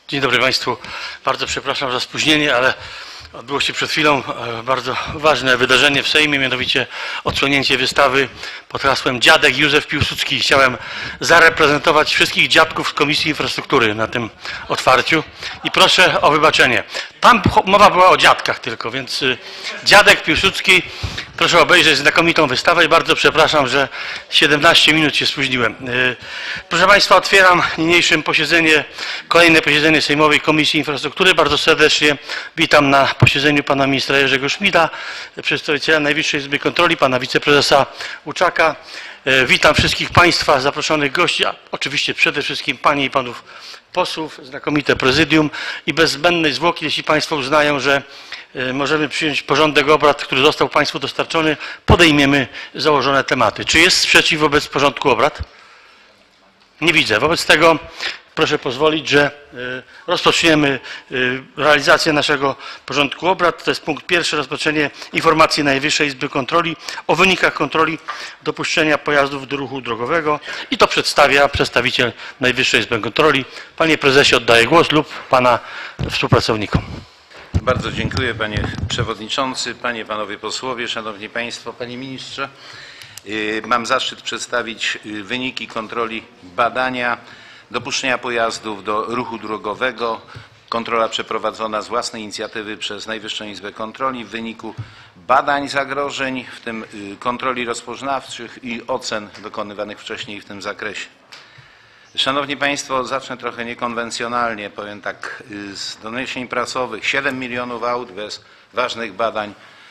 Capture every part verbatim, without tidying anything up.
Dzień dobry Państwu. Bardzo przepraszam za spóźnienie, ale odbyło się przed chwilą bardzo ważne wydarzenie w Sejmie, mianowicie odsłonięcie wystawy pod hasłem Dziadek Józef Piłsudski. Chciałem zareprezentować wszystkich dziadków z Komisji Infrastruktury na tym otwarciu i proszę o wybaczenie. Tam mowa była o dziadkach tylko, więc Dziadek Piłsudski, proszę obejrzeć znakomitą wystawę i bardzo przepraszam, że siedemnaście minut się spóźniłem. Proszę Państwa, otwieram niniejszym posiedzenie, kolejne posiedzenie Sejmowej Komisji Infrastruktury. Bardzo serdecznie witam na posiedzeniu pana ministra Jerzego Szmida, przedstawiciela Najwyższej Izby Kontroli, pana wiceprezesa Łuczaka. Witam wszystkich Państwa, zaproszonych gości, a oczywiście przede wszystkim Panie i Panów posłów, znakomite prezydium i bez zbędnej zwłoki, jeśli Państwo uznają, że możemy przyjąć porządek obrad, który został Państwu dostarczony, podejmiemy założone tematy. Czy jest sprzeciw wobec porządku obrad? Nie widzę. Wobec tego proszę pozwolić, że rozpoczniemy realizację naszego porządku obrad. To jest punkt pierwszy, rozpoczęcie informacji Najwyższej Izby Kontroli o wynikach kontroli dopuszczenia pojazdów do ruchu drogowego i to przedstawia przedstawiciel Najwyższej Izby Kontroli. Panie prezesie, oddaję głos lub pana współpracownikom. Bardzo dziękuję panie przewodniczący, panie, panowie posłowie, szanowni państwo, panie ministrze. Mam zaszczyt przedstawić wyniki kontroli badania dopuszczenia pojazdów do ruchu drogowego. Kontrola przeprowadzona z własnej inicjatywy przez Najwyższą Izbę Kontroli w wyniku badań zagrożeń, w tym kontroli rozpoznawczych i ocen dokonywanych wcześniej w tym zakresie. Szanowni Państwo, zacznę trochę niekonwencjonalnie, powiem tak, z doniesień prasowych. siedem milionów aut bez ważnych badań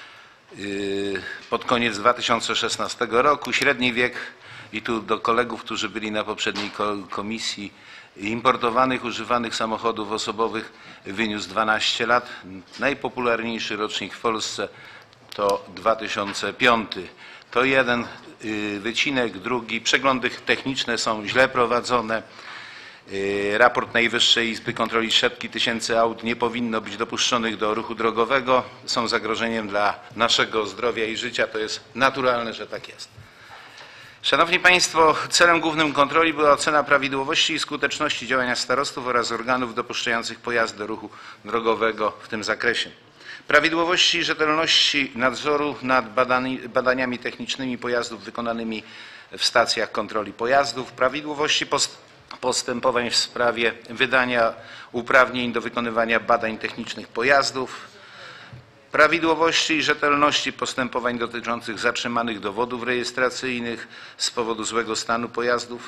pod koniec dwa tysiące szesnastego roku. Średni wiek, i tu do kolegów, którzy byli na poprzedniej komisji, importowanych, używanych samochodów osobowych wyniósł dwanaście lat. Najpopularniejszy rocznik w Polsce to dwa tysiące piąty. To jeden wycinek, drugi. Przeglądy techniczne są źle prowadzone. Raport Najwyższej Izby Kontroli: setki tysięcy aut nie powinno być dopuszczonych do ruchu drogowego. Są zagrożeniem dla naszego zdrowia i życia. To jest naturalne, że tak jest. Szanowni Państwo, celem głównym kontroli była ocena prawidłowości i skuteczności działania starostów oraz organów dopuszczających pojazd do ruchu drogowego w tym zakresie. Prawidłowości i rzetelności nadzoru nad badani, badaniami technicznymi pojazdów wykonanymi w stacjach kontroli pojazdów, prawidłowości post, postępowań w sprawie wydania uprawnień do wykonywania badań technicznych pojazdów, prawidłowości i rzetelności postępowań dotyczących zatrzymanych dowodów rejestracyjnych z powodu złego stanu pojazdów,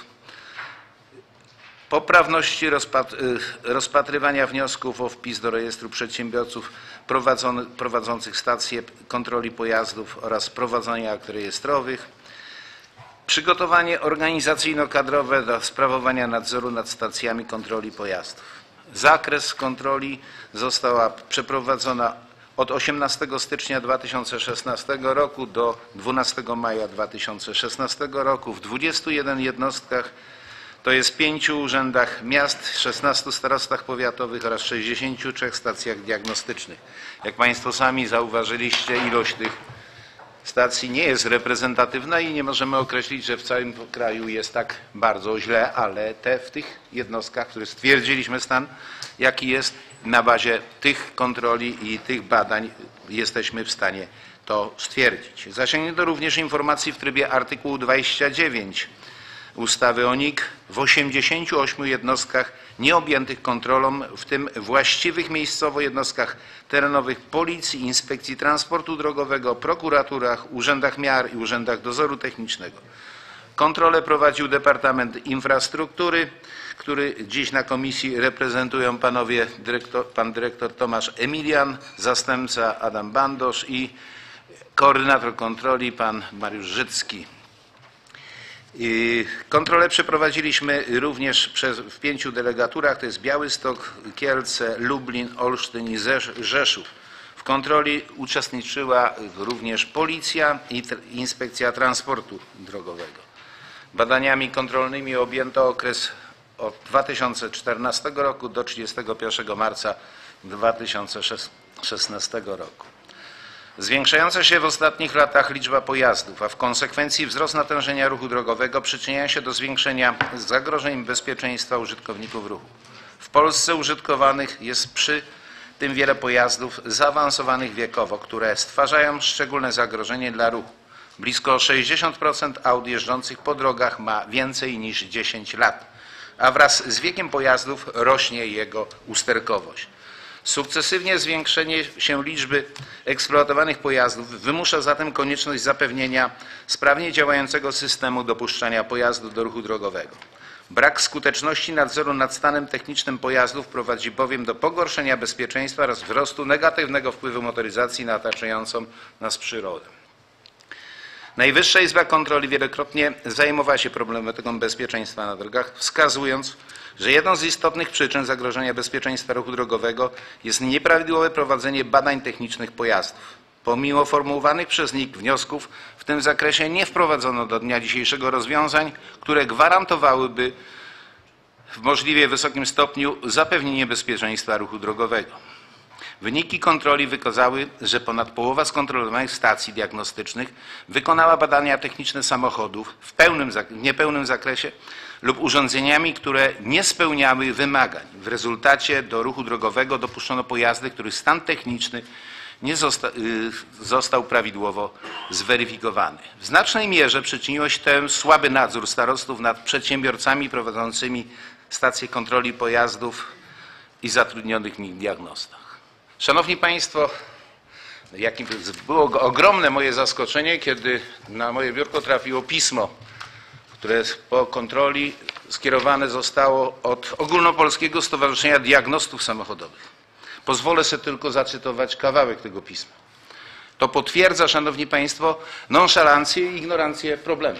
poprawności rozpatrywania wniosków o wpis do rejestru przedsiębiorców prowadzących stacje kontroli pojazdów oraz prowadzenia akt rejestrowych, przygotowanie organizacyjno-kadrowe do sprawowania nadzoru nad stacjami kontroli pojazdów. Zakres kontroli została przeprowadzona od osiemnastego stycznia dwa tysiące szesnastego roku do dwunastego maja dwa tysiące szesnastego roku w dwudziestu jeden jednostkach, to jest pięciu urzędach miast, szesnastu starostwach powiatowych oraz sześćdziesięciu trzech stacjach diagnostycznych. Jak Państwo sami zauważyliście, ilość tych stacji nie jest reprezentatywna i nie możemy określić, że w całym kraju jest tak bardzo źle, ale te w tych jednostkach, które stwierdziliśmy stan, jaki jest, na bazie tych kontroli i tych badań jesteśmy w stanie to stwierdzić. Zasięgnięto również informacji w trybie artykułu dwudziestego dziewiątego ustawy o N I K w osiemdziesięciu ośmiu jednostkach nieobjętych kontrolą, w tym właściwych miejscowo jednostkach terenowych Policji, Inspekcji Transportu Drogowego, prokuraturach, urzędach miar i urzędach dozoru technicznego. Kontrolę prowadził Departament Infrastruktury, który dziś na komisji reprezentują panowie dyrektor, pan dyrektor Tomasz Emilian, zastępca Adam Bandosz i koordynator kontroli pan Mariusz Życki. Kontrolę przeprowadziliśmy również przez, w pięciu delegaturach, to jest Białystok, Kielce, Lublin, Olsztyn i Rzeszów. W kontroli uczestniczyła również Policja i Inspekcja Transportu Drogowego. Badaniami kontrolnymi objęto okres od dwa tysiące czternastego roku do trzydziestego pierwszego marca dwa tysiące szesnastego roku. Zwiększająca się w ostatnich latach liczba pojazdów, a w konsekwencji wzrost natężenia ruchu drogowego przyczyniają się do zwiększenia zagrożeń bezpieczeństwa użytkowników ruchu. W W Polsce użytkowanych jest przy tym wiele pojazdów zaawansowanych wiekowo, które stwarzają szczególne zagrożenie dla ruchu. Blisko sześćdziesiąt procent aut jeżdżących po drogach ma więcej niż dziesięć lat, a wraz z wiekiem pojazdów rośnie jego usterkowość. Sukcesywnie zwiększenie się liczby eksploatowanych pojazdów wymusza zatem konieczność zapewnienia sprawnie działającego systemu dopuszczania pojazdu do ruchu drogowego. Brak skuteczności nadzoru nad stanem technicznym pojazdów prowadzi bowiem do pogorszenia bezpieczeństwa oraz wzrostu negatywnego wpływu motoryzacji na otaczającą nas przyrodę. Najwyższa Izba Kontroli wielokrotnie zajmowała się problematyką bezpieczeństwa na drogach, wskazując, że jedną z istotnych przyczyn zagrożenia bezpieczeństwa ruchu drogowego jest nieprawidłowe prowadzenie badań technicznych pojazdów. Pomimo formułowanych przez N I K wniosków w tym zakresie nie wprowadzono do dnia dzisiejszego rozwiązań, które gwarantowałyby w możliwie wysokim stopniu zapewnienie bezpieczeństwa ruchu drogowego. Wyniki kontroli wykazały, że ponad połowa skontrolowanych stacji diagnostycznych wykonała badania techniczne samochodów w, pełnym, w niepełnym zakresie lub urządzeniami, które nie spełniały wymagań. W rezultacie do ruchu drogowego dopuszczono pojazdy, których stan techniczny nie zosta został prawidłowo zweryfikowany. W znacznej mierze przyczyniło się temu słaby nadzór starostów nad przedsiębiorcami prowadzącymi stacje kontroli pojazdów i zatrudnionych w nich diagnostach. Szanowni Państwo, jakim było ogromne moje zaskoczenie, kiedy na moje biurko trafiło pismo, które po kontroli skierowane zostało od Ogólnopolskiego Stowarzyszenia Diagnostów Samochodowych. Pozwolę sobie tylko zacytować kawałek tego pisma. To potwierdza, Szanowni Państwo, nonszalancję i ignorancję problemu.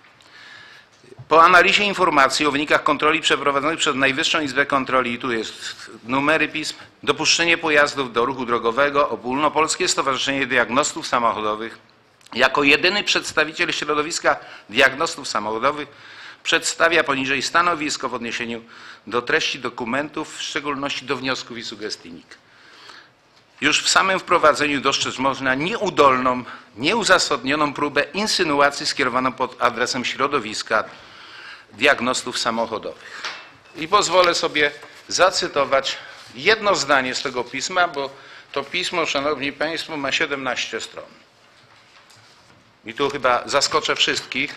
Po analizie informacji o wynikach kontroli przeprowadzonych przez Najwyższą Izbę Kontroli, tu jest numery pism, dopuszczenie pojazdów do ruchu drogowego, Ogólnopolskie Stowarzyszenie Diagnostów Samochodowych jako jedyny przedstawiciel środowiska diagnostów samochodowych przedstawia poniżej stanowisko w odniesieniu do treści dokumentów, w szczególności do wniosków i sugestii N I K. Już w samym wprowadzeniu dostrzec można nieudolną, nieuzasadnioną próbę insynuacji skierowaną pod adresem środowiska diagnostów samochodowych. I pozwolę sobie zacytować jedno zdanie z tego pisma, bo to pismo, Szanowni Państwo, ma siedemnaście stron. I tu chyba zaskoczę wszystkich,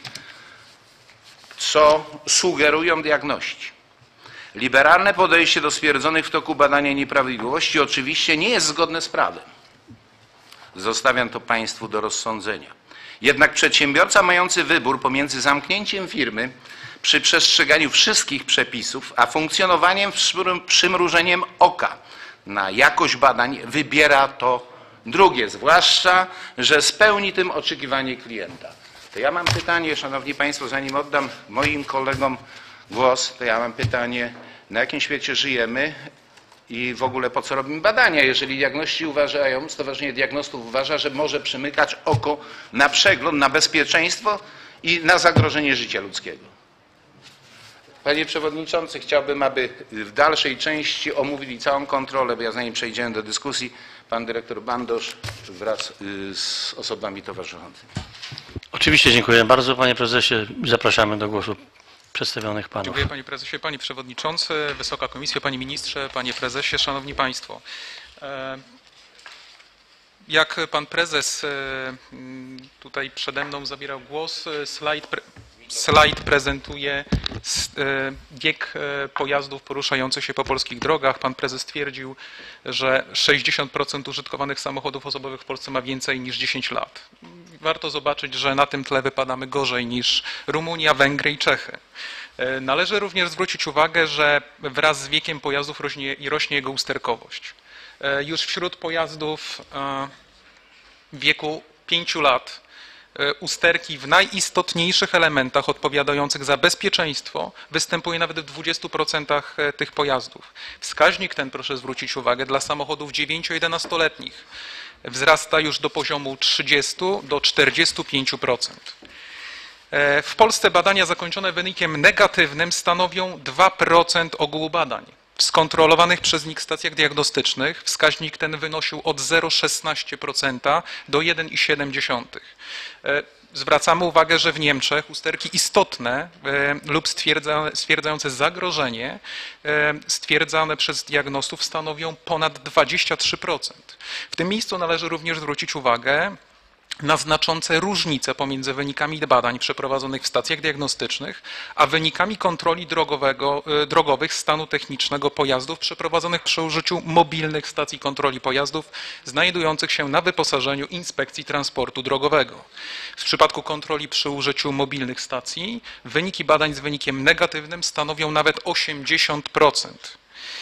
co sugerują diagności. Liberalne podejście do stwierdzonych w toku badania nieprawidłowości oczywiście nie jest zgodne z prawem. Zostawiam to Państwu do rozsądzenia. Jednak przedsiębiorca mający wybór pomiędzy zamknięciem firmy przy przestrzeganiu wszystkich przepisów, a funkcjonowaniem przymrużeniem oka na jakość badań wybiera to drugie, zwłaszcza że spełni tym oczekiwanie klienta. To ja mam pytanie, Szanowni Państwo, zanim oddam moim kolegom głos, to ja mam pytanie, na jakim świecie żyjemy i w ogóle po co robimy badania, jeżeli diagności uważają, Stowarzyszenie Diagnostów uważa, że może przymykać oko na przegląd, na bezpieczeństwo i na zagrożenie życia ludzkiego. Panie Przewodniczący, chciałbym, aby w dalszej części omówili całą kontrolę, bo ja zanim przejdziemy do dyskusji, pan dyrektor Bandosz wraz z osobami towarzyszącymi. Oczywiście dziękuję bardzo, panie prezesie. Zapraszamy do głosu przedstawionych panów. Dziękuję panie prezesie, panie przewodniczący, Wysoka Komisjo, panie ministrze, panie prezesie, szanowni państwo. Jak pan prezes tutaj przede mną zabierał głos, slajd, pre, slajd prezentuje bieg pojazdów poruszających się po polskich drogach. Pan prezes stwierdził, że sześćdziesiąt procent użytkowanych samochodów osobowych w Polsce ma więcej niż dziesięć lat. Warto zobaczyć, że na tym tle wypadamy gorzej niż Rumunia, Węgry i Czechy. Należy również zwrócić uwagę, że wraz z wiekiem pojazdów rośnie, i rośnie jego usterkowość. Już wśród pojazdów w wieku pięciu lat usterki w najistotniejszych elementach odpowiadających za bezpieczeństwo występuje nawet w dwudziestu procentach tych pojazdów. Wskaźnik ten, proszę zwrócić uwagę, dla samochodów dziewięcio-jedenastoletnich wzrasta już do poziomu trzydziestu do czterdziestu pięciu procent. W Polsce badania zakończone wynikiem negatywnym stanowią dwa procent ogółu badań. W skontrolowanych przez N I K stacjach diagnostycznych wskaźnik ten wynosił od zero przecinek szesnaście procent do jeden przecinek siedem procent. Zwracamy uwagę, że w Niemczech usterki istotne e, lub stwierdza, stwierdzające zagrożenie e, stwierdzane przez diagnostów stanowią ponad dwadzieścia trzy procent. W tym miejscu należy również zwrócić uwagę na znaczące różnice pomiędzy wynikami badań przeprowadzonych w stacjach diagnostycznych, a wynikami kontroli drogowego, drogowych stanu technicznego pojazdów przeprowadzonych przy użyciu mobilnych stacji kontroli pojazdów znajdujących się na wyposażeniu Inspekcji Transportu Drogowego. W przypadku kontroli przy użyciu mobilnych stacji wyniki badań z wynikiem negatywnym stanowią nawet osiemdziesiąt procent.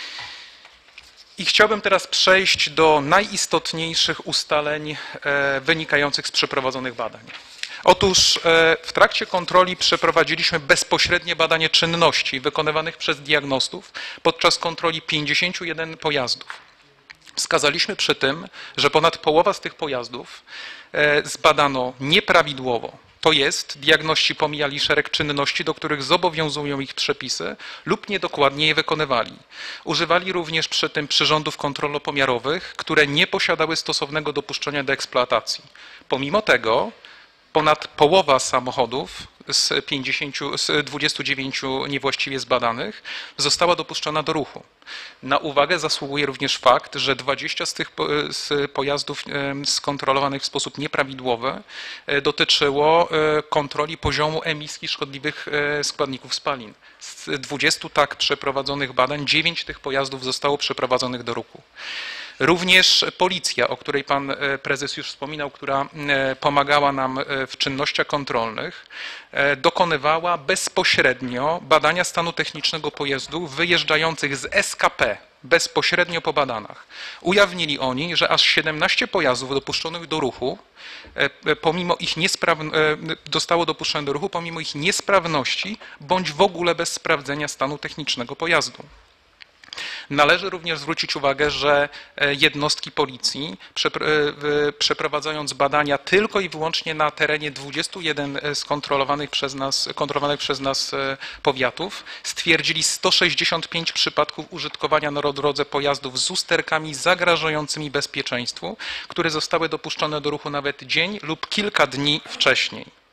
I chciałbym teraz przejść do najistotniejszych ustaleń e, wynikających z przeprowadzonych badań. Otóż e, w trakcie kontroli przeprowadziliśmy bezpośrednie badanie czynności wykonywanych przez diagnostów podczas kontroli pięćdziesięciu jeden pojazdów. Wskazaliśmy przy tym, że ponad połowa z tych pojazdów e, zbadano nieprawidłowo. To jest, diagności pomijali szereg czynności, do których zobowiązują ich przepisy lub niedokładnie je wykonywali. Używali również przy tym przyrządów kontrolopomiarowych, które nie posiadały stosownego dopuszczenia do eksploatacji. Pomimo tego ponad połowa samochodów z, pięćdziesięciu, z dwudziestu dziewięciu niewłaściwie zbadanych została dopuszczona do ruchu. Na uwagę zasługuje również fakt, że dwadzieścia z tych z pojazdów skontrolowanych w sposób nieprawidłowy dotyczyło kontroli poziomu emisji szkodliwych składników spalin. Z dwudziestu tak przeprowadzonych badań dziewięć tych pojazdów zostało przeprowadzonych do ruchu. Również policja, o której pan prezes już wspominał, która pomagała nam w czynnościach kontrolnych, dokonywała bezpośrednio badania stanu technicznego pojazdów wyjeżdżających z S K P, bezpośrednio po badanach. Ujawnili oni, że aż siedemnaście pojazdów dopuszczonych do ruchu, pomimo ich niespraw... zostało dopuszczone do ruchu, pomimo ich niesprawności, bądź w ogóle bez sprawdzenia stanu technicznego pojazdu. Należy również zwrócić uwagę, że jednostki policji, przeprowadzając badania tylko i wyłącznie na terenie dwudziestu jeden skontrolowanych przez nas, kontrolowanych przez nas powiatów, stwierdzili sto sześćdziesiąt pięć przypadków użytkowania na drodze pojazdów z usterkami zagrażającymi bezpieczeństwu, które zostały dopuszczone do ruchu nawet dzień lub kilka dni wcześniej.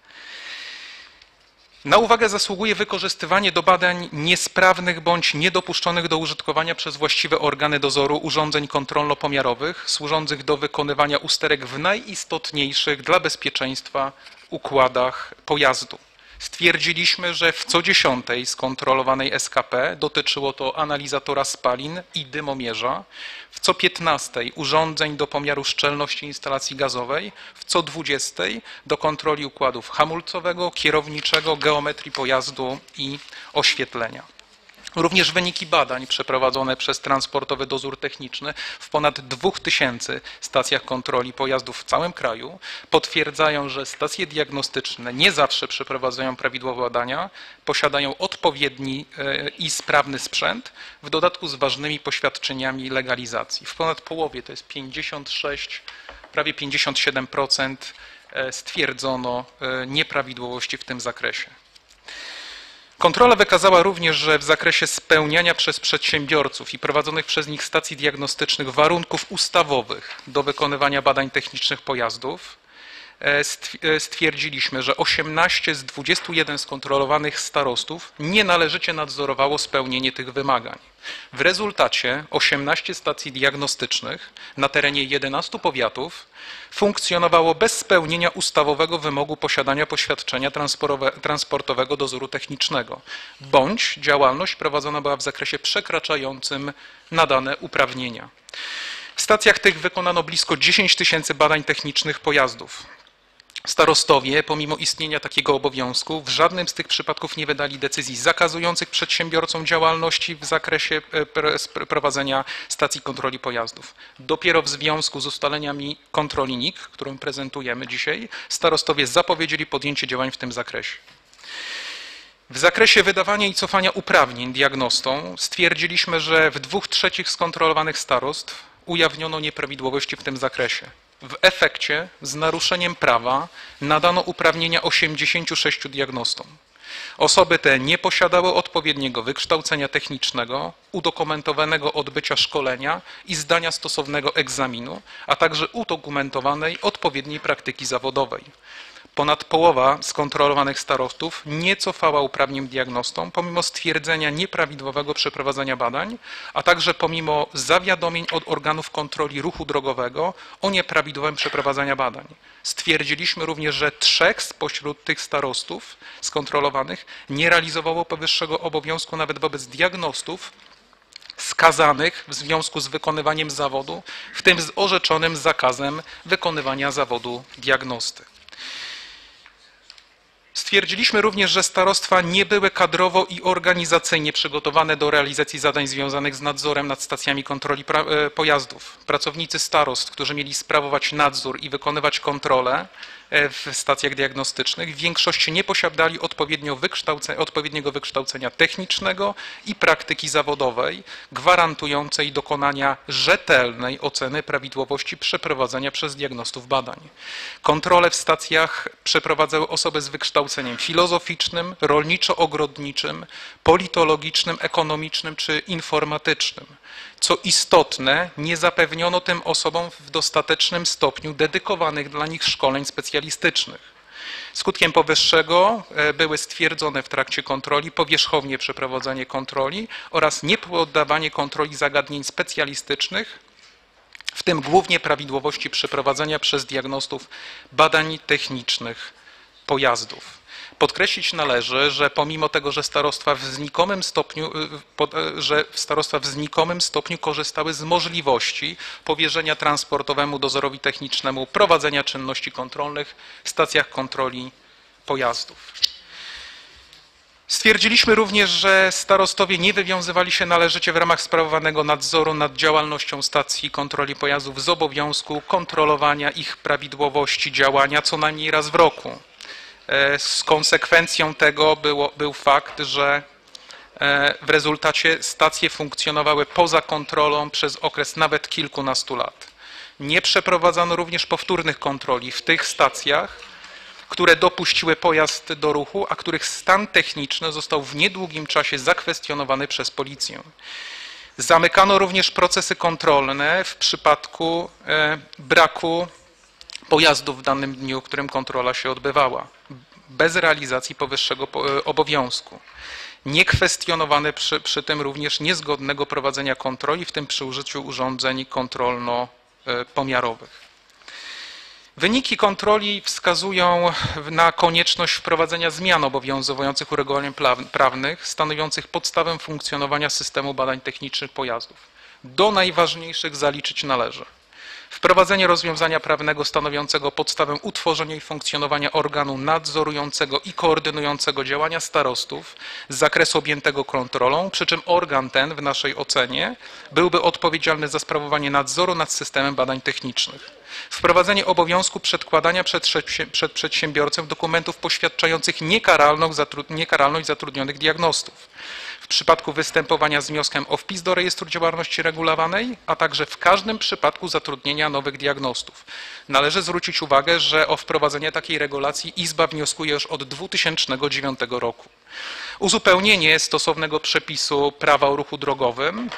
Na uwagę zasługuje wykorzystywanie do badań niesprawnych bądź niedopuszczonych do użytkowania przez właściwe organy dozoru urządzeń kontrolno-pomiarowych służących do wykonywania usterek w najistotniejszych dla bezpieczeństwa układach pojazdu. Stwierdziliśmy, że w co dziesiątej skontrolowanej S K P dotyczyło to analizatora spalin i dymomierza, w co piętnastej urządzeń do pomiaru szczelności instalacji gazowej, w co dwudziestej do kontroli układów hamulcowego, kierowniczego, geometrii pojazdu i oświetlenia. Również wyniki badań przeprowadzone przez Transportowy Dozór Techniczny w ponad dwóch tysięcy stacjach kontroli pojazdów w całym kraju potwierdzają, że stacje diagnostyczne nie zawsze przeprowadzają prawidłowe badania, posiadają odpowiedni i sprawny sprzęt, w dodatku z ważnymi poświadczeniami legalizacji. W ponad połowie, to jest pięćdziesiąt sześć, prawie pięćdziesiąt siedem procent stwierdzono nieprawidłowości w tym zakresie. Kontrola wykazała również, że w zakresie spełniania przez przedsiębiorców i prowadzonych przez nich stacji diagnostycznych warunków ustawowych do wykonywania badań technicznych pojazdów stwierdziliśmy, że osiemnaście z dwudziestu jeden skontrolowanych starostów nienależycie nadzorowało spełnienie tych wymagań. W rezultacie osiemnaście stacji diagnostycznych na terenie jedenastu powiatów funkcjonowało bez spełnienia ustawowego wymogu posiadania poświadczenia transportowego dozoru technicznego, bądź działalność prowadzona była w zakresie przekraczającym nadane uprawnienia. W stacjach tych wykonano blisko dziesięć tysięcy badań technicznych pojazdów. Starostowie, pomimo istnienia takiego obowiązku, w żadnym z tych przypadków nie wydali decyzji zakazujących przedsiębiorcom działalności w zakresie prowadzenia stacji kontroli pojazdów. Dopiero w związku z ustaleniami kontroli N I K, którą prezentujemy dzisiaj, starostowie zapowiedzieli podjęcie działań w tym zakresie. W zakresie wydawania i cofania uprawnień diagnostom stwierdziliśmy, że w dwóch trzecich skontrolowanych starostw ujawniono nieprawidłowości w tym zakresie. W efekcie z naruszeniem prawa nadano uprawnienia osiemdziesięciu sześciu diagnostom. Osoby te nie posiadały odpowiedniego wykształcenia technicznego, udokumentowanego odbycia szkolenia i zdania stosownego egzaminu, a także udokumentowanej odpowiedniej praktyki zawodowej. Ponad połowa skontrolowanych starostów nie cofała uprawnień diagnostom, pomimo stwierdzenia nieprawidłowego przeprowadzenia badań, a także pomimo zawiadomień od organów kontroli ruchu drogowego o nieprawidłowym przeprowadzaniu badań. Stwierdziliśmy również, że trzech spośród tych starostów skontrolowanych nie realizowało powyższego obowiązku nawet wobec diagnostów skazanych w związku z wykonywaniem zawodu, w tym z orzeczonym zakazem wykonywania zawodu diagnosty. Stwierdziliśmy również, że starostwa nie były kadrowo i organizacyjnie przygotowane do realizacji zadań związanych z nadzorem nad stacjami kontroli pojazdów. Pracownicy starostw, którzy mieli sprawować nadzór i wykonywać kontrolę w stacjach diagnostycznych, w większości nie posiadali odpowiednio wykształce, odpowiedniego wykształcenia technicznego i praktyki zawodowej gwarantującej dokonania rzetelnej oceny prawidłowości przeprowadzenia przez diagnostów badań. Kontrole w stacjach przeprowadzały osoby z wykształceniem filozoficznym, rolniczo-ogrodniczym, politologicznym, ekonomicznym czy informatycznym. Co istotne, nie zapewniono tym osobom w dostatecznym stopniu dedykowanych dla nich szkoleń specjalistycznych. Skutkiem powyższego były stwierdzone w trakcie kontroli powierzchownie przeprowadzanie kontroli oraz niepoddawanie kontroli zagadnień specjalistycznych, w tym głównie prawidłowości przeprowadzania przez diagnostów badań technicznych pojazdów. Podkreślić należy, że pomimo tego, że starostwa w znikomym stopniu, że starostwa w znikomym stopniu korzystały z możliwości powierzenia transportowemu dozorowi technicznemu prowadzenia czynności kontrolnych w stacjach kontroli pojazdów. Stwierdziliśmy również, że starostowie nie wywiązywali się należycie w ramach sprawowanego nadzoru nad działalnością stacji kontroli pojazdów z obowiązku kontrolowania ich prawidłowości działania co najmniej raz w roku. Z konsekwencją tego było, był fakt, że w rezultacie stacje funkcjonowały poza kontrolą przez okres nawet kilkunastu lat. Nie przeprowadzano również powtórnych kontroli w tych stacjach, które dopuściły pojazd do ruchu, a których stan techniczny został w niedługim czasie zakwestionowany przez policję. Zamykano również procesy kontrolne w przypadku braku pojazdów w danym dniu, w którym kontrola się odbywała, bez realizacji powyższego obowiązku. Nie kwestionowano przy, przy tym również niezgodnego prowadzenia kontroli, w tym przy użyciu urządzeń kontrolno-pomiarowych. Wyniki kontroli wskazują na konieczność wprowadzenia zmian obowiązujących uregulowań prawnych stanowiących podstawę funkcjonowania systemu badań technicznych pojazdów. Do najważniejszych zaliczyć należy wprowadzenie rozwiązania prawnego stanowiącego podstawę utworzenia i funkcjonowania organu nadzorującego i koordynującego działania starostów z zakresu objętego kontrolą, przy czym organ ten w naszej ocenie byłby odpowiedzialny za sprawowanie nadzoru nad systemem badań technicznych. Wprowadzenie obowiązku przedkładania przed, przed przedsiębiorcą dokumentów poświadczających niekaralność zatrudnionych diagnostów. W przypadku występowania z wnioskiem o wpis do rejestru działalności regulowanej, a także w każdym przypadku zatrudnienia nowych diagnostów. Należy zwrócić uwagę, że o wprowadzenie takiej regulacji Izba wnioskuje już od dwa tysiące dziewiątego roku. Uzupełnienie stosownego przepisu prawa o ruchu drogowym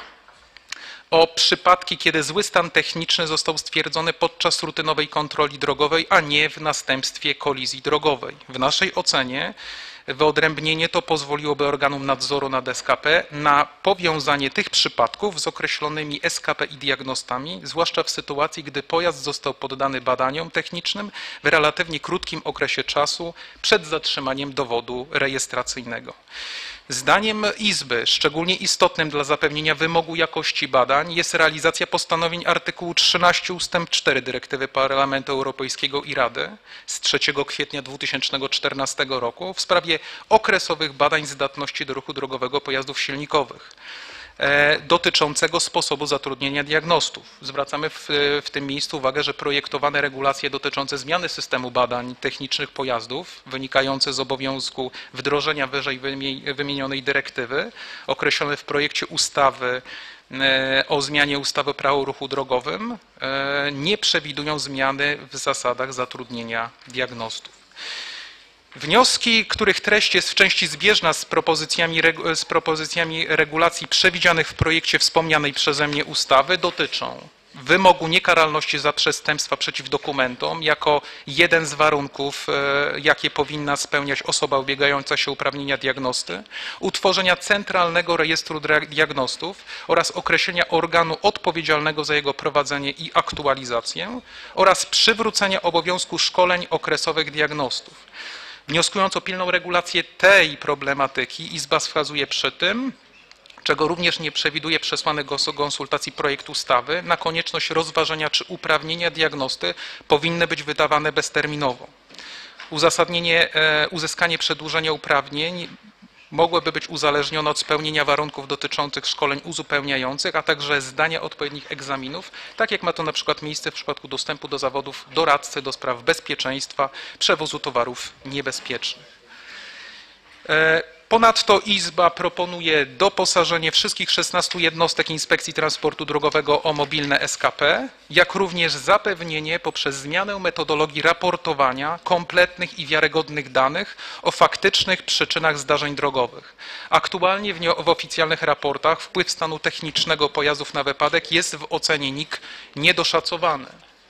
o przypadki, kiedy zły stan techniczny został stwierdzony podczas rutynowej kontroli drogowej, a nie w następstwie kolizji drogowej. W naszej ocenie wyodrębnienie to pozwoliłoby organom nadzoru nad S K P na powiązanie tych przypadków z określonymi S K P i diagnostami, zwłaszcza w sytuacji, gdy pojazd został poddany badaniom technicznym w relatywnie krótkim okresie czasu przed zatrzymaniem dowodu rejestracyjnego. Zdaniem Izby szczególnie istotnym dla zapewnienia wymogu jakości badań jest realizacja postanowień artykułu trzynaście ustęp cztery Dyrektywy Parlamentu Europejskiego i Rady z trzeciego kwietnia dwa tysiące czternastego roku w sprawie okresowych badań zdatności do ruchu drogowego pojazdów silnikowych dotyczącego sposobu zatrudnienia diagnostów. Zwracamy w, w tym miejscu uwagę, że projektowane regulacje dotyczące zmiany systemu badań technicznych pojazdów wynikające z obowiązku wdrożenia wyżej wymienionej dyrektywy określone w projekcie ustawy o zmianie ustawy o prawie o ruchu drogowym nie przewidują zmiany w zasadach zatrudnienia diagnostów. Wnioski, których treść jest w części zbieżna z propozycjami, z propozycjami regulacji przewidzianych w projekcie wspomnianej przeze mnie ustawy, dotyczą wymogu niekaralności za przestępstwa przeciw dokumentom jako jeden z warunków, jakie powinna spełniać osoba ubiegająca się o uprawnienia diagnosty, utworzenia Centralnego Rejestru Diagnostów oraz określenia organu odpowiedzialnego za jego prowadzenie i aktualizację oraz przywrócenia obowiązku szkoleń okresowych diagnostów. Wnioskując o pilną regulację tej problematyki, Izba wskazuje przy tym, czego również nie przewiduje przesłanek konsultacji projektu ustawy, na konieczność rozważenia, czy uprawnienia diagnosty powinny być wydawane bezterminowo. Uzasadnienie, uzyskanie przedłużenia uprawnień mogłyby być uzależnione od spełnienia warunków dotyczących szkoleń uzupełniających, a także zdania odpowiednich egzaminów, tak jak ma to na przykład miejsce w przypadku dostępu do zawodów doradcy do spraw bezpieczeństwa przewozu towarów niebezpiecznych. Ponadto Izba proponuje doposażenie wszystkich szesnastu jednostek Inspekcji Transportu Drogowego o mobilne S K P, jak również zapewnienie poprzez zmianę metodologii raportowania kompletnych i wiarygodnych danych o faktycznych przyczynach zdarzeń drogowych. Aktualnie w, nie, w oficjalnych raportach wpływ stanu technicznego pojazdów na wypadek jest w ocenie N I K niedoszacowany.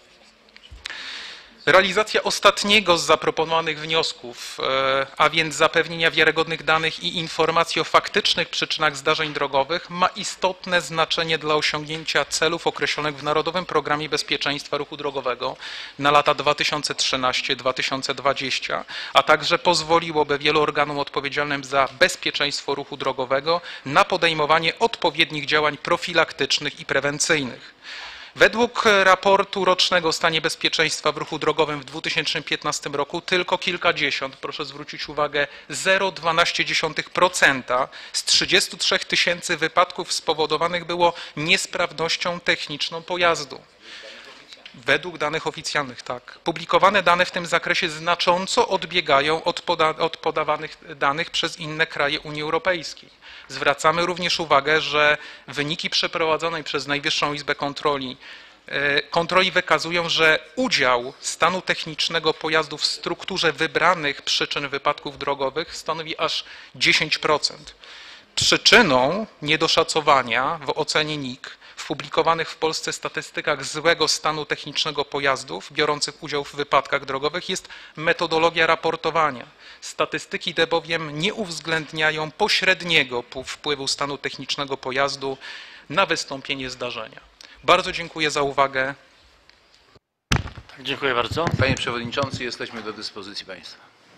Realizacja ostatniego z zaproponowanych wniosków, a więc zapewnienia wiarygodnych danych i informacji o faktycznych przyczynach zdarzeń drogowych, ma istotne znaczenie dla osiągnięcia celów określonych w Narodowym Programie Bezpieczeństwa Ruchu Drogowego na lata dwa tysiące trzynaście do dwa tysiące dwudziestego, a także pozwoliłoby wielu organom odpowiedzialnym za bezpieczeństwo ruchu drogowego na podejmowanie odpowiednich działań profilaktycznych i prewencyjnych. Według raportu rocznego o stanie bezpieczeństwa w ruchu drogowym w dwa tysiące piętnastym roku tylko kilkadziesiąt, proszę zwrócić uwagę, zero przecinek dwanaście procent z trzydziestu trzech tysięcy wypadków spowodowanych było niesprawnością techniczną pojazdu. Według danych oficjalnych, tak. Publikowane dane w tym zakresie znacząco odbiegają od, poda od podawanych danych przez inne kraje Unii Europejskiej. Zwracamy również uwagę, że wyniki przeprowadzonej przez Najwyższą Izbę Kontroli kontroli wykazują, że udział stanu technicznego pojazdu w strukturze wybranych przyczyn wypadków drogowych stanowi aż dziesięć procent. Przyczyną niedoszacowania w ocenie N I K w publikowanych w Polsce statystykach złego stanu technicznego pojazdów biorących udział w wypadkach drogowych jest metodologia raportowania. Statystyki te bowiem nie uwzględniają pośredniego wpływu stanu technicznego pojazdu na wystąpienie zdarzenia. Bardzo dziękuję za uwagę. Dziękuję bardzo. Panie Przewodniczący, jesteśmy do dyspozycji Państwa.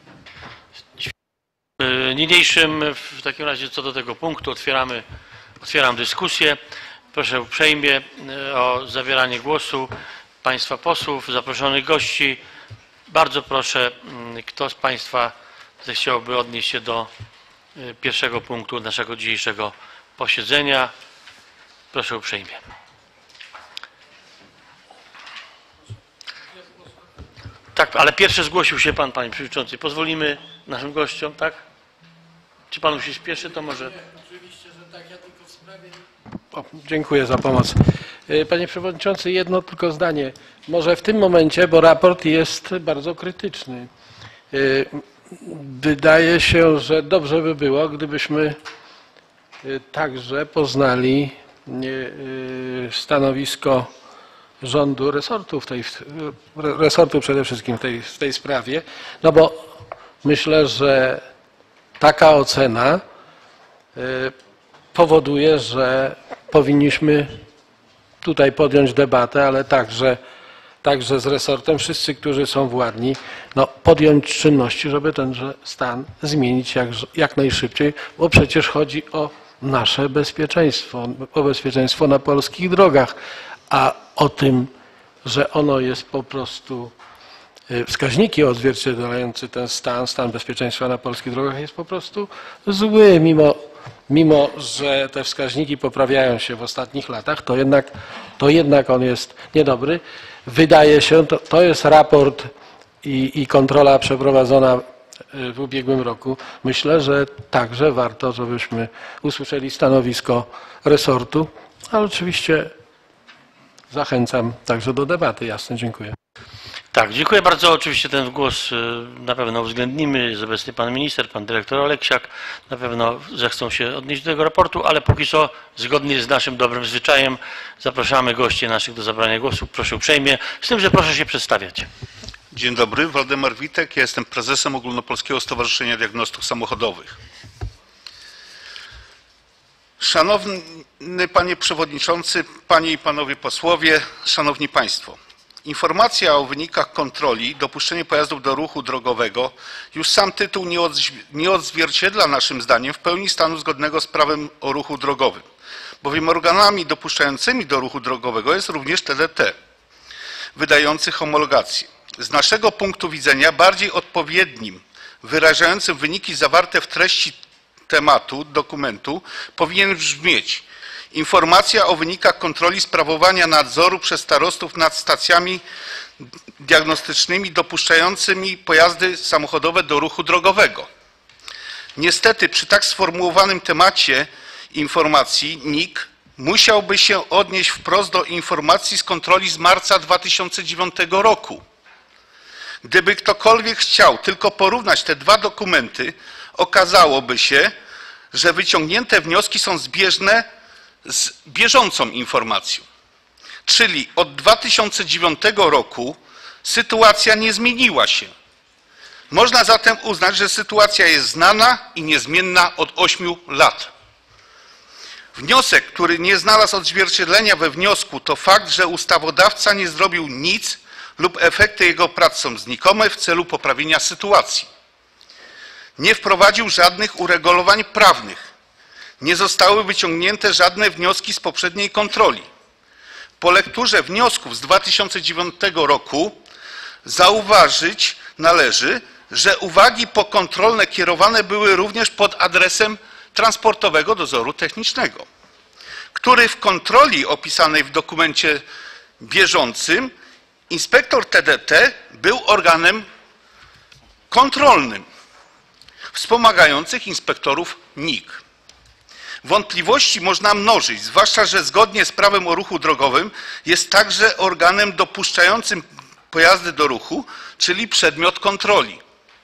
Niniejszym w takim razie co do tego punktu otwieramy, otwieram dyskusję. Proszę uprzejmie o zabieranie głosu Państwa posłów, zaproszonych gości. Bardzo proszę, kto z Państwa zechciałby odnieść się do pierwszego punktu naszego dzisiejszego posiedzenia. Proszę uprzejmie. Tak, ale pierwszy zgłosił się Pan, Panie Przewodniczący. Pozwolimy naszym gościom, tak? Czy Panu się spieszy, to może... Oczywiście, że tak, ja tylko w sprawie... O, dziękuję za pomoc. Panie Przewodniczący, jedno tylko zdanie. Może w tym momencie, bo raport jest bardzo krytyczny. Wydaje się, że dobrze by było, gdybyśmy także poznali stanowisko rządu, resortu, w tej, resortu przede wszystkim w tej, w tej sprawie, no bo myślę, że taka ocena powoduje, że powinniśmy tutaj podjąć debatę, ale także, także z resortem, wszyscy, którzy są władni, no, podjąć czynności, żeby tenże stan zmienić jak, jak najszybciej, bo przecież chodzi o nasze bezpieczeństwo, o bezpieczeństwo na polskich drogach, a o tym, że ono jest po prostu, wskaźniki odzwierciedlające ten stan, stan bezpieczeństwa na polskich drogach jest po prostu zły, mimo, mimo że te wskaźniki poprawiają się w ostatnich latach, to jednak, to jednak on jest niedobry. Wydaje się, to, to jest raport i, i kontrola przeprowadzona w ubiegłym roku. Myślę, że także warto, żebyśmy usłyszeli stanowisko resortu, ale oczywiście zachęcam także do debaty. Jasne, dziękuję. Tak, dziękuję bardzo. Oczywiście ten głos y, na pewno uwzględnimy. Jest obecny pan minister, pan dyrektor Oleksiak. Na pewno zechcą się odnieść do tego raportu, ale póki co zgodnie z naszym dobrym zwyczajem zapraszamy gości naszych do zabrania głosu. Proszę uprzejmie, z tym, że proszę się przedstawiać. Dzień dobry, Waldemar Witek, ja jestem prezesem Ogólnopolskiego Stowarzyszenia Diagnostów Samochodowych. Szanowny Panie Przewodniczący, Panie i Panowie Posłowie, Szanowni Państwo. Informacja o wynikach kontroli dopuszczenia pojazdów do ruchu drogowego, już sam tytuł nie odzwierciedla naszym zdaniem w pełni stanu zgodnego z prawem o ruchu drogowym, bowiem organami dopuszczającymi do ruchu drogowego jest również T D T, wydający homologację. Z naszego punktu widzenia bardziej odpowiednim, wyrażającym wyniki zawarte w treści tematu, dokumentu, powinien brzmieć: informacja o wynikach kontroli sprawowania nadzoru przez starostów nad stacjami diagnostycznymi dopuszczającymi pojazdy samochodowe do ruchu drogowego. Niestety przy tak sformułowanym temacie informacji N I K musiałby się odnieść wprost do informacji z kontroli z marca dwa tysiące dziewiątego roku. Gdyby ktokolwiek chciał tylko porównać te dwa dokumenty, okazałoby się, że wyciągnięte wnioski są zbieżne z bieżącą informacją. Czyli od dwa tysiące dziewiątego roku sytuacja nie zmieniła się. Można zatem uznać, że sytuacja jest znana i niezmienna od ośmiu lat. Wniosek, który nie znalazł odzwierciedlenia we wniosku, to fakt, że ustawodawca nie zrobił nic lub efekty jego prac są znikome w celu poprawienia sytuacji. Nie wprowadził żadnych uregulowań prawnych. Nie zostały wyciągnięte żadne wnioski z poprzedniej kontroli. Po lekturze wniosków z dwa tysiące dziewiątego roku zauważyć należy, że uwagi pokontrolne kierowane były również pod adresem Transportowego Dozoru Technicznego, który w kontroli opisanej w dokumencie bieżącym inspektor T D T był organem kontrolnym, wspomagających inspektorów N I K. Wątpliwości można mnożyć, zwłaszcza że zgodnie z prawem o ruchu drogowym jest także organem dopuszczającym pojazdy do ruchu, czyli przedmiot kontroli.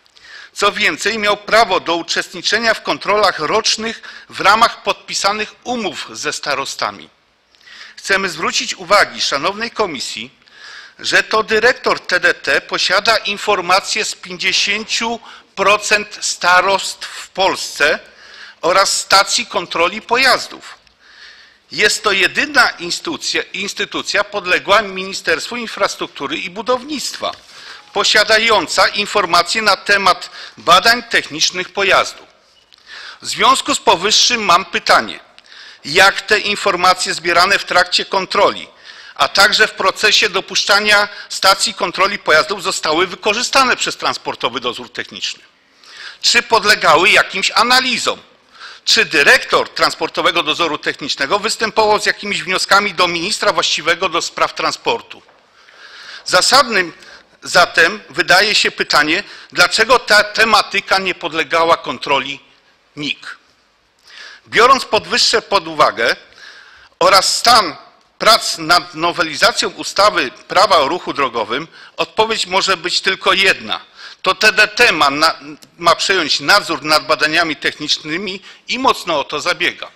Co więcej, miał prawo do uczestniczenia w kontrolach rocznych w ramach podpisanych umów ze starostami. Chcemy zwrócić uwagę szanownej komisji, że to dyrektor T D T posiada informacje z pięćdziesięciu procent starostw w Polsce oraz stacji kontroli pojazdów. Jest to jedyna instytucja, instytucja podległa Ministerstwu Infrastruktury i Budownictwa, posiadająca informacje na temat badań technicznych pojazdu. W związku z powyższym mam pytanie: jak te informacje zbierane w trakcie kontroli, a także w procesie dopuszczania stacji kontroli pojazdów zostały wykorzystane przez Transportowy Dozór Techniczny? Czy podlegały jakimś analizom? Czy dyrektor Transportowego Dozoru Technicznego występował z jakimiś wnioskami do ministra właściwego do spraw transportu? Zasadnym zatem wydaje się pytanie, dlaczego ta tematyka nie podlegała kontroli N I K. Biorąc powyższe pod uwagę oraz stan prac nad nowelizacją ustawy Prawa o ruchu drogowym, odpowiedź może być tylko jedna. To T D T ma, na, ma przejąć nadzór nad badaniami technicznymi i mocno o to zabiega.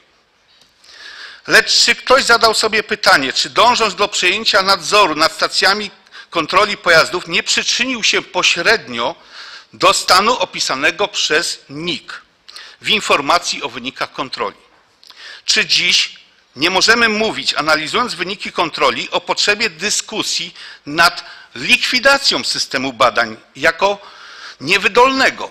Lecz czy ktoś zadał sobie pytanie, czy dążąc do przejęcia nadzoru nad stacjami kontroli pojazdów nie przyczynił się pośrednio do stanu opisanego przez N I K w informacji o wynikach kontroli? Czy dziś nie możemy mówić, analizując wyniki kontroli, o potrzebie dyskusji nad likwidacją systemu badań jako niewydolnego?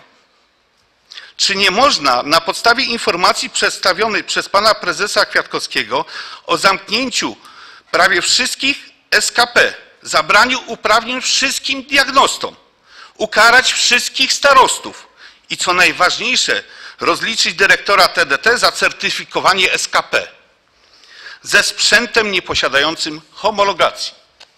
Czy nie można na podstawie informacji przedstawionej przez pana prezesa Kwiatkowskiego o zamknięciu prawie wszystkich S K P, zabraniu uprawnień wszystkim diagnostom, ukarać wszystkich starostów i co najważniejsze, rozliczyć dyrektora T D T za certyfikowanie S K P ze sprzętem nieposiadającym homologacji?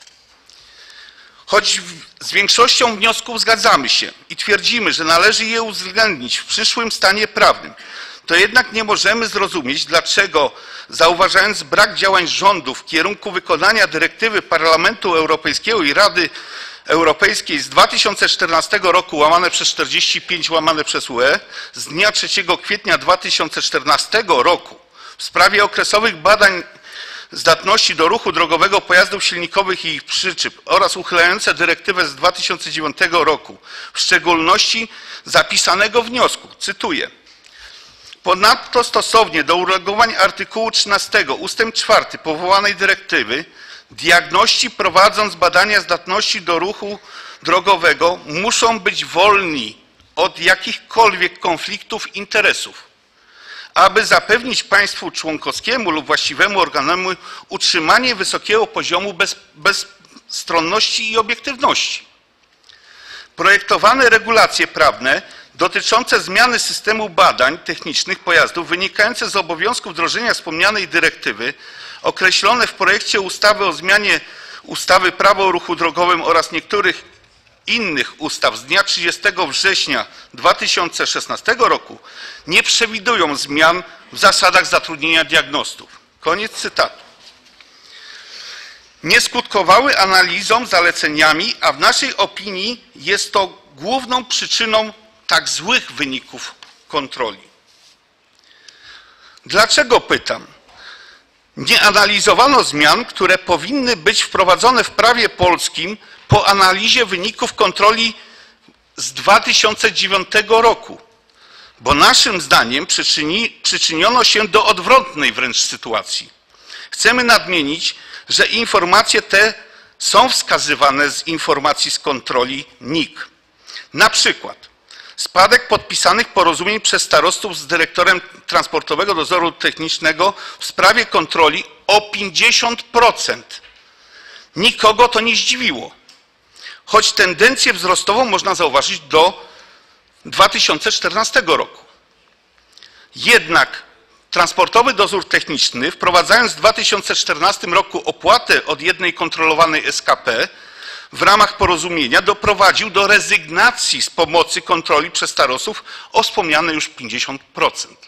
Choć z większością wniosków zgadzamy się i twierdzimy, że należy je uwzględnić w przyszłym stanie prawnym, to jednak nie możemy zrozumieć, dlaczego, zauważając brak działań rządu w kierunku wykonania dyrektywy Parlamentu Europejskiego i Rady Europejskiej z dwa tysiące czternastego roku łamane przez czterdzieści pięć łamane przez U E z dnia trzeciego kwietnia dwa tysiące czternastego roku w sprawie okresowych badań zdatności do ruchu drogowego pojazdów silnikowych i ich przyczep oraz uchylające dyrektywę z dwa tysiące dziewiątego roku, w szczególności zapisanego wniosku, cytuję: ponadto stosownie do uregulowań artykułu trzynastego ustęp czwarty powołanej dyrektywy diagności, prowadząc badania zdatności do ruchu drogowego, muszą być wolni od jakichkolwiek konfliktów interesów, aby zapewnić państwu członkowskiemu lub właściwemu organowi utrzymanie wysokiego poziomu bez, bezstronności i obiektywności. Projektowane regulacje prawne dotyczące zmiany systemu badań technicznych pojazdów wynikające z obowiązku wdrożenia wspomnianej dyrektywy, określone w projekcie ustawy o zmianie ustawy Prawo o ruchu drogowym oraz niektórych innych ustaw z dnia trzydziestego września dwa tysiące szesnastego roku, nie przewidują zmian w zasadach zatrudnienia diagnostów. Koniec cytatu. Nie skutkowały analizą, zaleceniami, a w naszej opinii jest to główną przyczyną tak złych wyników kontroli. Dlaczego, pytam? Nie analizowano zmian, które powinny być wprowadzone w prawie polskim po analizie wyników kontroli z dwa tysiące dziewiątego roku, bo naszym zdaniem przyczyni, przyczyniono się do odwrotnej wręcz sytuacji. Chcemy nadmienić, że informacje te są wskazywane z informacji z kontroli N I K. Na przykład spadek podpisanych porozumień przez starostów z dyrektorem Transportowego Dozoru Technicznego w sprawie kontroli o pięćdziesiąt procent. Nikogo to nie zdziwiło, choć tendencję wzrostową można zauważyć do dwa tysiące czternastego roku. Jednak Transportowy Dozór Techniczny, wprowadzając w dwa tysiące czternastym roku opłatę od jednej kontrolowanej S K P, w ramach porozumienia doprowadził do rezygnacji z pomocy kontroli przez starostów o wspomniane już pięćdziesiąt procent.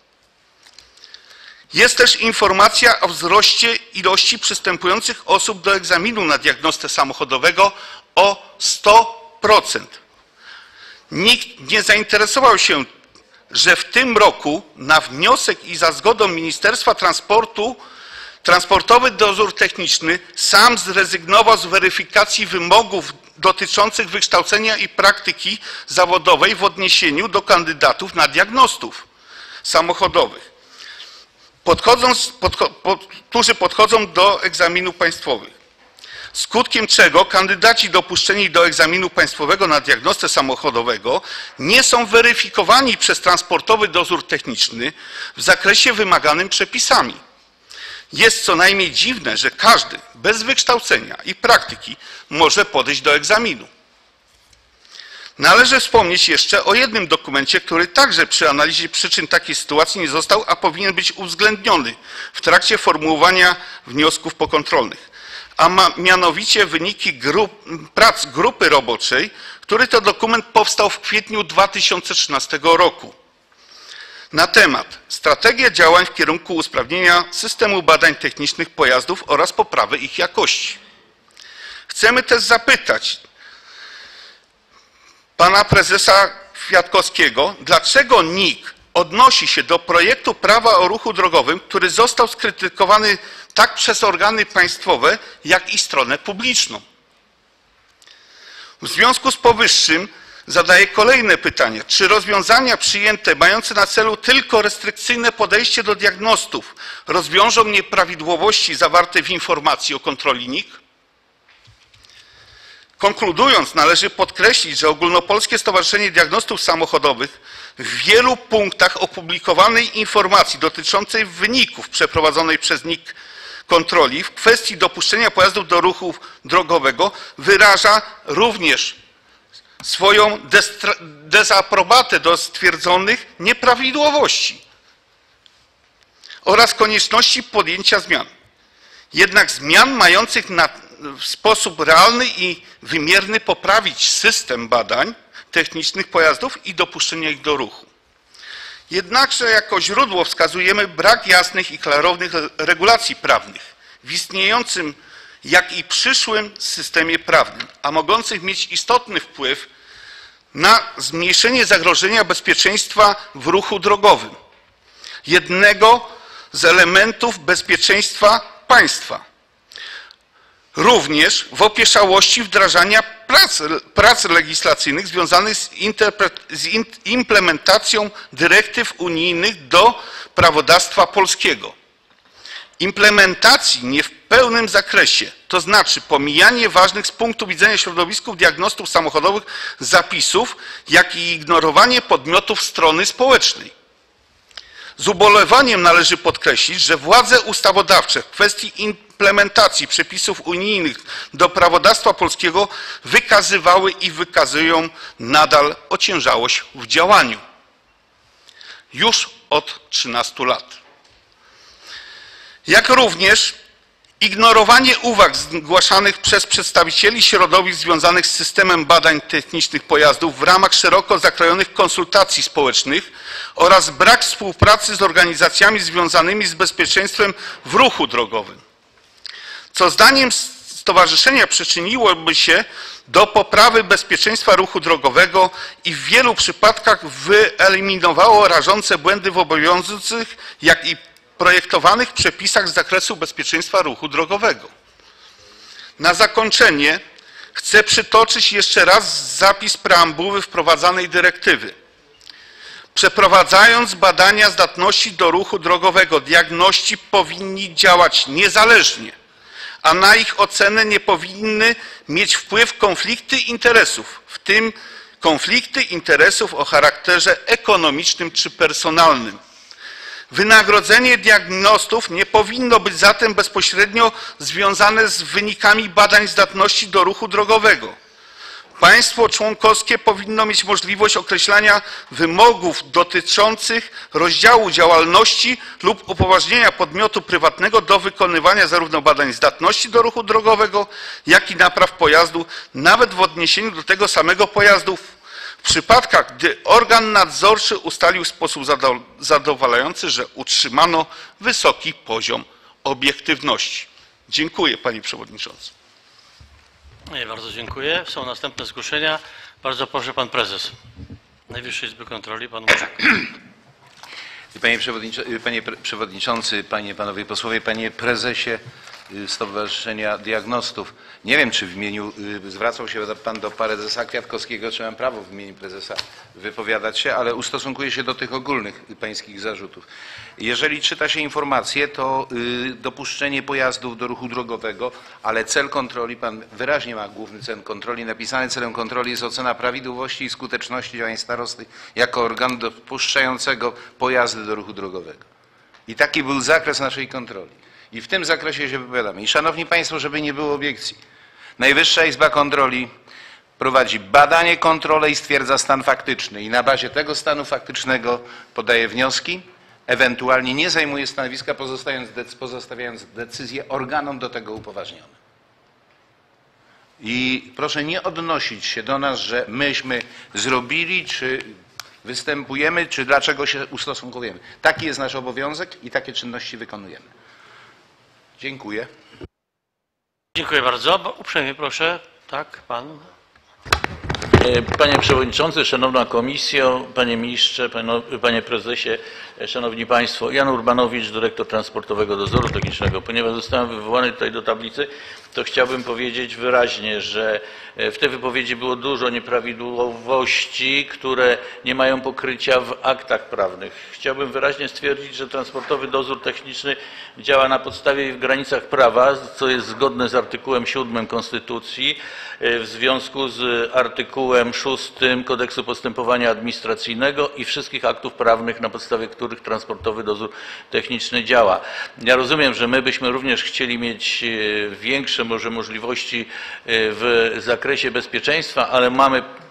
Jest też informacja o wzroście ilości przystępujących osób do egzaminu na diagnostę samochodowego o sto procent. Nikt nie zainteresował się, że w tym roku na wniosek i za zgodą Ministerstwa Transportu Transportowy Dozór Techniczny sam zrezygnował z weryfikacji wymogów dotyczących wykształcenia i praktyki zawodowej w odniesieniu do kandydatów na diagnostów samochodowych, podchodząc, podcho, pod, którzy podchodzą do egzaminu państwowych. Skutkiem czego kandydaci dopuszczeni do egzaminu państwowego na diagnostę samochodowego nie są weryfikowani przez Transportowy Dozór Techniczny w zakresie wymaganym przepisami. Jest co najmniej dziwne, że każdy bez wykształcenia i praktyki może podejść do egzaminu. Należy wspomnieć jeszcze o jednym dokumencie, który także przy analizie przyczyn takiej sytuacji nie został, a powinien być uwzględniony w trakcie formułowania wniosków pokontrolnych, a ma, mianowicie wyniki grup, prac grupy roboczej, który to dokument powstał w kwietniu dwa tysiące trzynastego roku. Na temat strategia działań w kierunku usprawnienia systemu badań technicznych pojazdów oraz poprawy ich jakości. Chcemy też zapytać pana prezesa Kwiatkowskiego, dlaczego N I K odnosi się do projektu prawa o ruchu drogowym, który został skrytykowany tak przez organy państwowe, jak i stronę publiczną. W związku z powyższym zadaję kolejne pytanie. Czy rozwiązania przyjęte mające na celu tylko restrykcyjne podejście do diagnostów rozwiążą nieprawidłowości zawarte w informacji o kontroli N I K? Konkludując, należy podkreślić, że Ogólnopolskie Stowarzyszenie Diagnostów Samochodowych w wielu punktach opublikowanej informacji dotyczącej wyników przeprowadzonej przez N I K kontroli w kwestii dopuszczenia pojazdów do ruchu drogowego wyraża również swoją dezaprobatę do stwierdzonych nieprawidłowości oraz konieczności podjęcia zmian. Jednak zmian mających na, w sposób realny i wymierny poprawić system badań technicznych pojazdów i dopuszczenia ich do ruchu. Jednakże jako źródło wskazujemy brak jasnych i klarownych regulacji prawnych w istniejącym jak i przyszłym systemie prawnym, a mogących mieć istotny wpływ na zmniejszenie zagrożenia bezpieczeństwa w ruchu drogowym, jednego z elementów bezpieczeństwa państwa. Również w opieszałości wdrażania prac, prac legislacyjnych związanych z, z implementacją dyrektyw unijnych do prawodawstwa polskiego. Implementacji nie w pełnym zakresie, to znaczy pomijanie ważnych z punktu widzenia środowisków diagnostów samochodowych zapisów, jak i ignorowanie podmiotów strony społecznej. Z ubolewaniem należy podkreślić, że władze ustawodawcze w kwestii implementacji przepisów unijnych do prawodawstwa polskiego wykazywały i wykazują nadal ociężałość w działaniu. Już od trzynastu lat. Jak również ignorowanie uwag zgłaszanych przez przedstawicieli środowisk związanych z systemem badań technicznych pojazdów w ramach szeroko zakrojonych konsultacji społecznych oraz brak współpracy z organizacjami związanymi z bezpieczeństwem w ruchu drogowym, co zdaniem stowarzyszenia przyczyniłoby się do poprawy bezpieczeństwa ruchu drogowego i w wielu przypadkach wyeliminowało rażące błędy w obowiązujących, jak i projektowanych przepisach z zakresu bezpieczeństwa ruchu drogowego. Na zakończenie chcę przytoczyć jeszcze raz zapis preambuły wprowadzanej dyrektywy. Przeprowadzając badania zdatności do ruchu drogowego, diagności powinni działać niezależnie, a na ich ocenę nie powinny mieć wpływ konflikty interesów, w tym konflikty interesów o charakterze ekonomicznym czy personalnym. Wynagrodzenie diagnostów nie powinno być zatem bezpośrednio związane z wynikami badań zdatności do ruchu drogowego. Państwo członkowskie powinno mieć możliwość określania wymogów dotyczących rozdziału działalności lub upoważnienia podmiotu prywatnego do wykonywania zarówno badań zdatności do ruchu drogowego, jak i napraw pojazdu, nawet w odniesieniu do tego samego pojazdu, w przypadkach, gdy organ nadzorczy ustalił w sposób zadowalający, że utrzymano wysoki poziom obiektywności. Dziękuję, panie przewodniczący. Bardzo dziękuję. Są następne zgłoszenia. Bardzo proszę, pan prezes Najwyższej Izby Kontroli, pan Łuczak. Panie przewodniczący, panie przewodniczący, panie, panowie posłowie, panie prezesie Stowarzyszenia Diagnostów. Nie wiem, czy w imieniu, zwracał się pan do prezesa Kwiatkowskiego, czy mam prawo w imieniu prezesa wypowiadać się, ale ustosunkuję się do tych ogólnych pańskich zarzutów. Jeżeli czyta się informację, to dopuszczenie pojazdów do ruchu drogowego, ale cel kontroli, pan wyraźnie ma główny cel kontroli, napisany celem kontroli jest ocena prawidłowości i skuteczności działań starosty jako organu dopuszczającego pojazdy do ruchu drogowego. I taki był zakres naszej kontroli. I w tym zakresie się wypowiadamy. I szanowni państwo, żeby nie było obiekcji, Najwyższa Izba Kontroli prowadzi badanie, kontrolę i stwierdza stan faktyczny. I na bazie tego stanu faktycznego podaje wnioski, ewentualnie nie zajmuje stanowiska, pozostawiając decyzję organom do tego upoważnionym. I proszę nie odnosić się do nas, że myśmy zrobili, czy występujemy, czy dlaczego się ustosunkujemy. Taki jest nasz obowiązek i takie czynności wykonujemy. Dziękuję. Dziękuję bardzo. Uprzejmie proszę. Tak, pan. Panie Przewodniczący, Szanowna Komisjo, Panie Ministrze, Panie Prezesie, Szanowni Państwo. Jan Urbanowicz, Dyrektor Transportowego Dozoru Technicznego. Ponieważ zostałem wywołany tutaj do tablicy, to chciałbym powiedzieć wyraźnie, że w tej wypowiedzi było dużo nieprawidłowości, które nie mają pokrycia w aktach prawnych. Chciałbym wyraźnie stwierdzić, że Transportowy Dozór Techniczny działa na podstawie i w granicach prawa, co jest zgodne z artykułem siódmym Konstytucji, w związku z artykułem szóstym Kodeksu Postępowania Administracyjnego i wszystkich aktów prawnych, na podstawie których Transportowy Dozór Techniczny działa. Ja rozumiem, że my byśmy również chcieli mieć większe może możliwości w zakresie bezpieczeństwa, ale mamy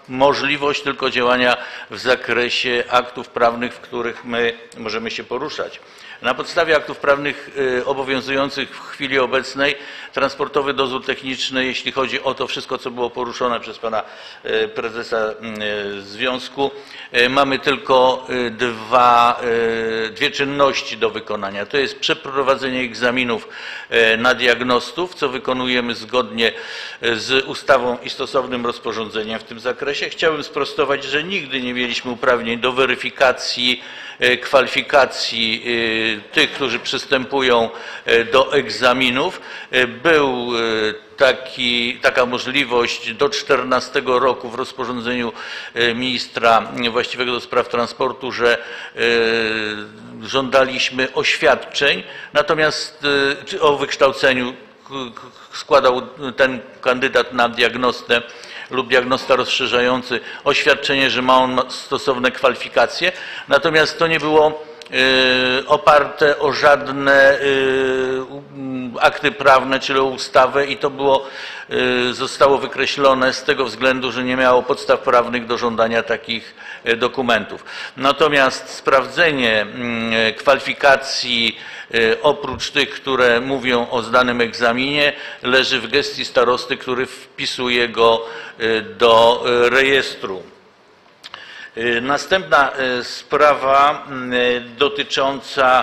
możliwość tylko działania w zakresie aktów prawnych, w których my możemy się poruszać. Na podstawie aktów prawnych obowiązujących w chwili obecnej transportowy dozór techniczny, jeśli chodzi o to wszystko, co było poruszone przez pana prezesa związku, mamy tylko dwa, dwie czynności do wykonania. To jest przeprowadzenie egzaminów na diagnostów, co wykonujemy zgodnie z ustawą i stosownym rozporządzeniem w tym zakresie. Chciałbym sprostować, że nigdy nie mieliśmy uprawnień do weryfikacji kwalifikacji tych, którzy przystępują do egzaminów. Był taki, taka możliwość do czternastego roku w rozporządzeniu ministra właściwego do spraw transportu, że żądaliśmy oświadczeń, natomiast o wykształceniu składał ten kandydat na diagnostę lub diagnosta rozszerzający oświadczenie, że ma on stosowne kwalifikacje, natomiast to nie było oparte o żadne akty prawne, czyli o ustawę i to było, zostało wykreślone z tego względu, że nie miało podstaw prawnych do żądania takich dokumentów. Natomiast sprawdzenie kwalifikacji oprócz tych, które mówią o zdanym egzaminie, leży w gestii starosty, który wpisuje go do rejestru. Następna sprawa dotycząca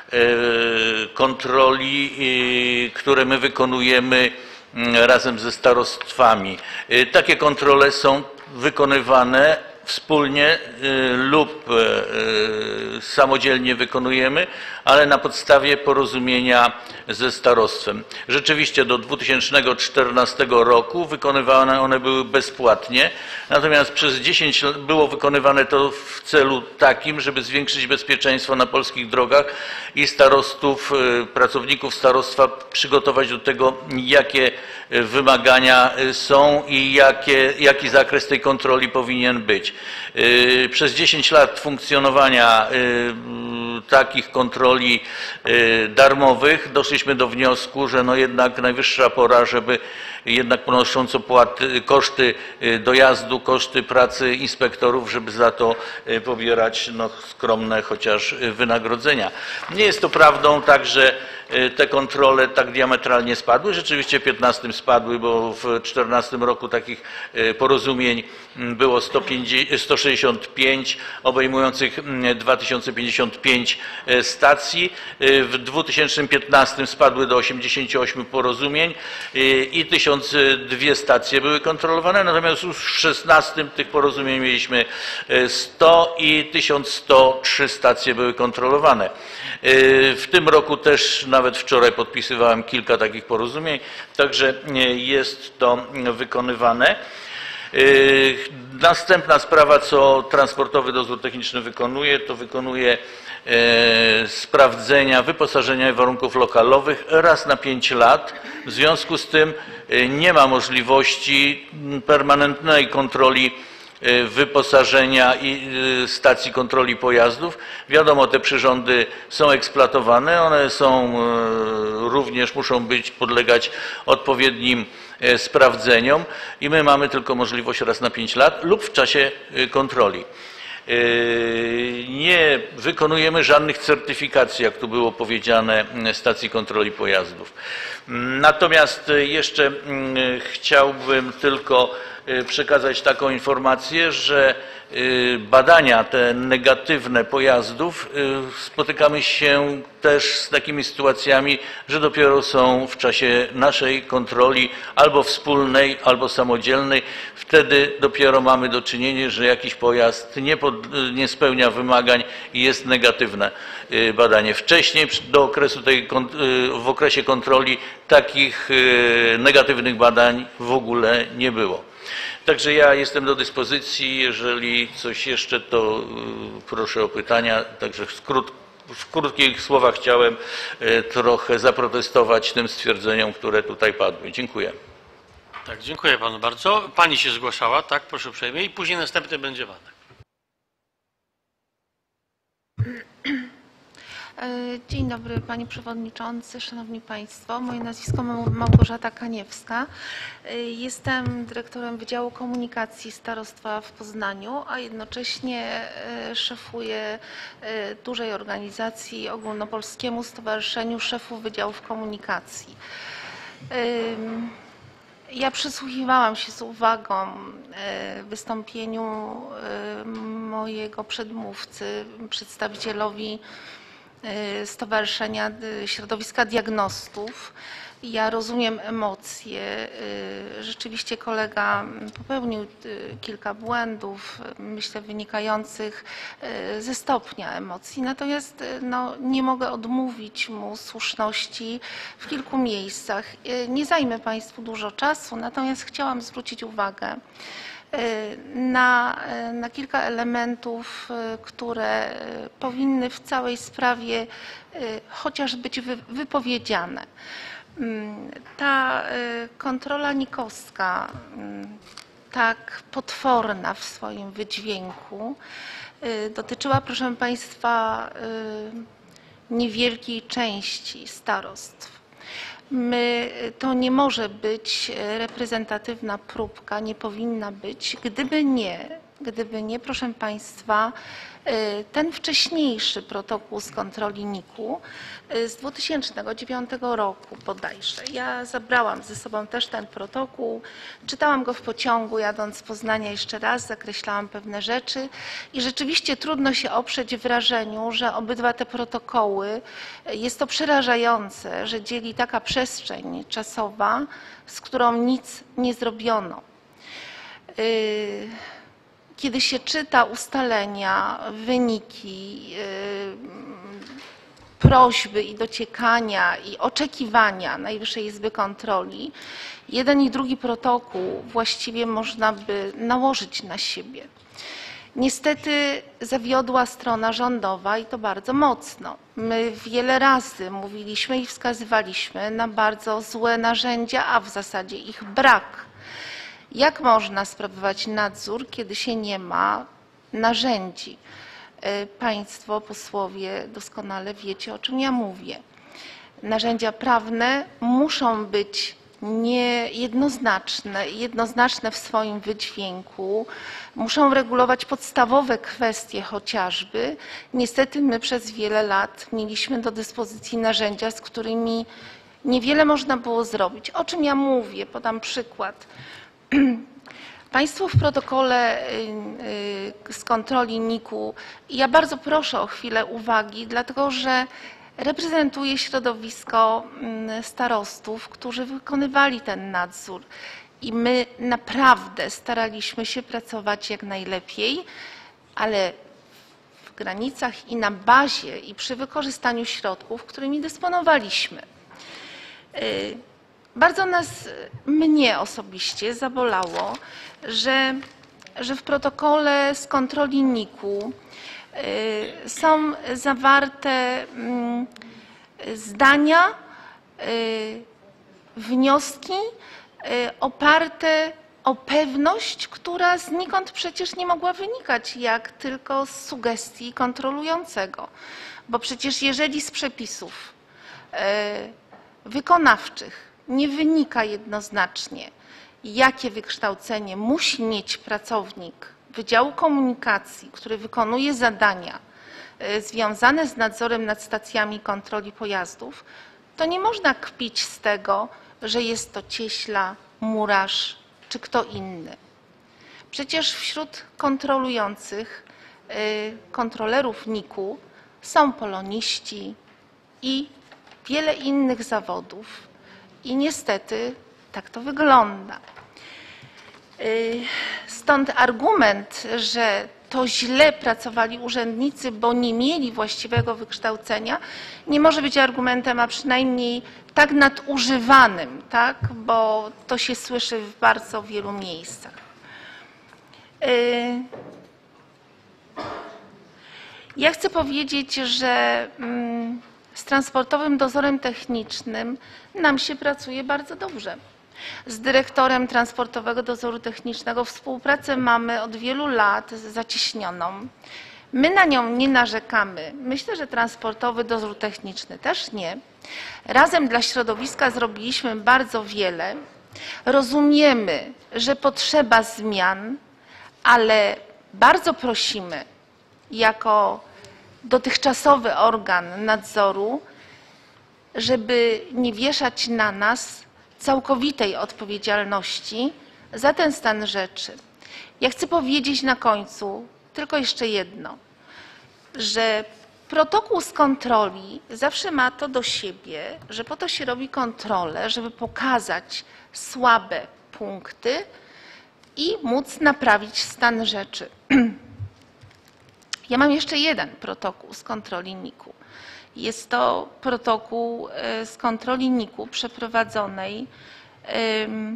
kontroli, które my wykonujemy razem ze starostwami. Takie kontrole są wykonywane wspólnie lub samodzielnie wykonujemy, ale na podstawie porozumienia ze starostwem. Rzeczywiście do dwa tysiące czternastego roku wykonywane one były bezpłatnie, natomiast przez dziesięć lat było wykonywane to w celu takim, żeby zwiększyć bezpieczeństwo na polskich drogach i starostów, pracowników starostwa przygotować do tego, jakie wymagania są i jakie, jaki zakres tej kontroli powinien być. Przez dziesięć lat funkcjonowania takich kontroli darmowych doszliśmy do wniosku, że no jednak najwyższa pora, żeby jednak ponosząc opłaty, koszty dojazdu, koszty pracy inspektorów, żeby za to pobierać no, skromne chociaż wynagrodzenia. Nie jest to prawdą tak, że te kontrole tak diametralnie spadły. Rzeczywiście w piętnastym spadły, bo w czternastym roku takich porozumień było sto sześćdziesiąt pięć, obejmujących dwa tysiące pięćdziesiąt pięć stacji. W dwa tysiące piętnastym spadły do osiemdziesięciu ośmiu porozumień i tysiąc dwie stacje były kontrolowane, natomiast już w szesnastym tych porozumień mieliśmy sto i tysiąc sto trzy stacje były kontrolowane. W tym roku też nawet wczoraj podpisywałem kilka takich porozumień, także jest to wykonywane. Następna sprawa, co transportowy dozór techniczny wykonuje, to wykonuje sprawdzenia wyposażenia i warunków lokalowych raz na pięć lat. W związku z tym nie ma możliwości permanentnej kontroli wyposażenia i stacji kontroli pojazdów. Wiadomo, te przyrządy są eksploatowane, one są również, muszą być, podlegać odpowiednim sprawdzeniom i my mamy tylko możliwość raz na pięć lat lub w czasie kontroli. Nie wykonujemy żadnych certyfikacji, jak tu było powiedziane, stacji kontroli pojazdów. Natomiast jeszcze chciałbym tylko przekazać taką informację, że badania te negatywne pojazdów spotykamy się też z takimi sytuacjami, że dopiero są w czasie naszej kontroli albo wspólnej, albo samodzielnej. Wtedy dopiero mamy do czynienia, że jakiś pojazd nie, pod, nie spełnia wymagań i jest negatywne badanie. Wcześniej do okresu tej, w okresie kontroli takich negatywnych badań w ogóle nie było. Także ja jestem do dyspozycji, jeżeli coś jeszcze, to proszę o pytania. Także w, skrót, w krótkich słowach chciałem trochę zaprotestować tym stwierdzeniom, które tutaj padły. Dziękuję. Tak, dziękuję panu bardzo. Pani się zgłaszała, tak, proszę uprzejmie, i później następny będzie Władek. Dzień dobry Panie Przewodniczący, Szanowni Państwo. Moje nazwisko Małgorzata Kaniewska. Jestem dyrektorem Wydziału Komunikacji Starostwa w Poznaniu, a jednocześnie szefuję dużej organizacji, Ogólnopolskiemu Stowarzyszeniu Szefów Wydziałów Komunikacji. Ja przysłuchiwałam się z uwagą wystąpieniu mojego przedmówcy, przedstawicielowi Stowarzyszenia Środowiska Diagnostów. Ja rozumiem emocje. Rzeczywiście kolega popełnił kilka błędów, myślę, wynikających ze stopnia emocji. Natomiast no, nie mogę odmówić mu słuszności w kilku miejscach. Nie zajmę Państwu dużo czasu, natomiast chciałam zwrócić uwagę Na, na kilka elementów, które powinny w całej sprawie chociaż być wypowiedziane. Ta kontrola nikowska, tak potworna w swoim wydźwięku, dotyczyła, proszę Państwa, niewielkiej części starostw. My, to nie może być reprezentatywna próbka, nie powinna być, gdyby nie, gdyby nie, proszę Państwa, ten wcześniejszy protokół z kontroli N I K-u z dwa tysiące dziewiątego roku bodajże. Ja zabrałam ze sobą też ten protokół, czytałam go w pociągu, jadąc z Poznania jeszcze raz, zakreślałam pewne rzeczy i rzeczywiście trudno się oprzeć wrażeniu, że obydwa te protokoły, jest to przerażające, że dzieli taka przestrzeń czasowa, z którą nic nie zrobiono. Kiedy się czyta ustalenia, wyniki, prośby i dociekania i oczekiwania Najwyższej Izby Kontroli, jeden i drugi protokół właściwie można by nałożyć na siebie. Niestety zawiodła strona rządowa i to bardzo mocno. My wiele razy mówiliśmy i wskazywaliśmy na bardzo złe narzędzia, a w zasadzie ich brak. Jak można sprawować nadzór, kiedy się nie ma narzędzi? Państwo posłowie doskonale wiecie, o czym ja mówię. Narzędzia prawne muszą być niejednoznaczne, jednoznaczne w swoim wydźwięku, muszą regulować podstawowe kwestie chociażby. Niestety my przez wiele lat mieliśmy do dyspozycji narzędzia, z którymi niewiele można było zrobić. O czym ja mówię? Podam przykład. Państwo w protokole z kontroli N I K-u, ja bardzo proszę o chwilę uwagi, dlatego że reprezentuję środowisko starostów, którzy wykonywali ten nadzór i my naprawdę staraliśmy się pracować jak najlepiej, ale w granicach i na bazie i przy wykorzystaniu środków, którymi dysponowaliśmy. Bardzo nas, mnie osobiście zabolało, że, że w protokole z kontroli N I K-u są zawarte zdania, wnioski oparte o pewność, która znikąd przecież nie mogła wynikać, jak tylko z sugestii kontrolującego. Bo przecież jeżeli z przepisów wykonawczych nie wynika jednoznacznie, jakie wykształcenie musi mieć pracownik Wydziału Komunikacji, który wykonuje zadania związane z nadzorem nad stacjami kontroli pojazdów, to nie można kpić z tego, że jest to cieśla, murarz czy kto inny. Przecież wśród kontrolujących kontrolerów N I K-u są poloniści i wiele innych zawodów. I niestety tak to wygląda. Stąd argument, że to źle pracowali urzędnicy, bo nie mieli właściwego wykształcenia, nie może być argumentem, a przynajmniej tak nadużywanym, tak? Bo to się słyszy w bardzo wielu miejscach. Ja chcę powiedzieć, że z Transportowym Dozorem Technicznym nam się pracuje bardzo dobrze. Z dyrektorem Transportowego Dozoru Technicznego współpracę mamy od wielu lat zacieśnioną. My na nią nie narzekamy. Myślę, że transportowy dozór techniczny też nie. Razem dla środowiska zrobiliśmy bardzo wiele. Rozumiemy, że potrzeba zmian, ale bardzo prosimy jako dotychczasowy organ nadzoru, żeby nie wieszać na nas całkowitej odpowiedzialności za ten stan rzeczy. Ja chcę powiedzieć na końcu tylko jeszcze jedno, że protokół z kontroli zawsze ma to do siebie, że po to się robi kontrolę, żeby pokazać słabe punkty i móc naprawić stan rzeczy. Ja mam jeszcze jeden protokół z kontroli N I K-u. Jest to protokół z kontroli N I K-u przeprowadzonej um,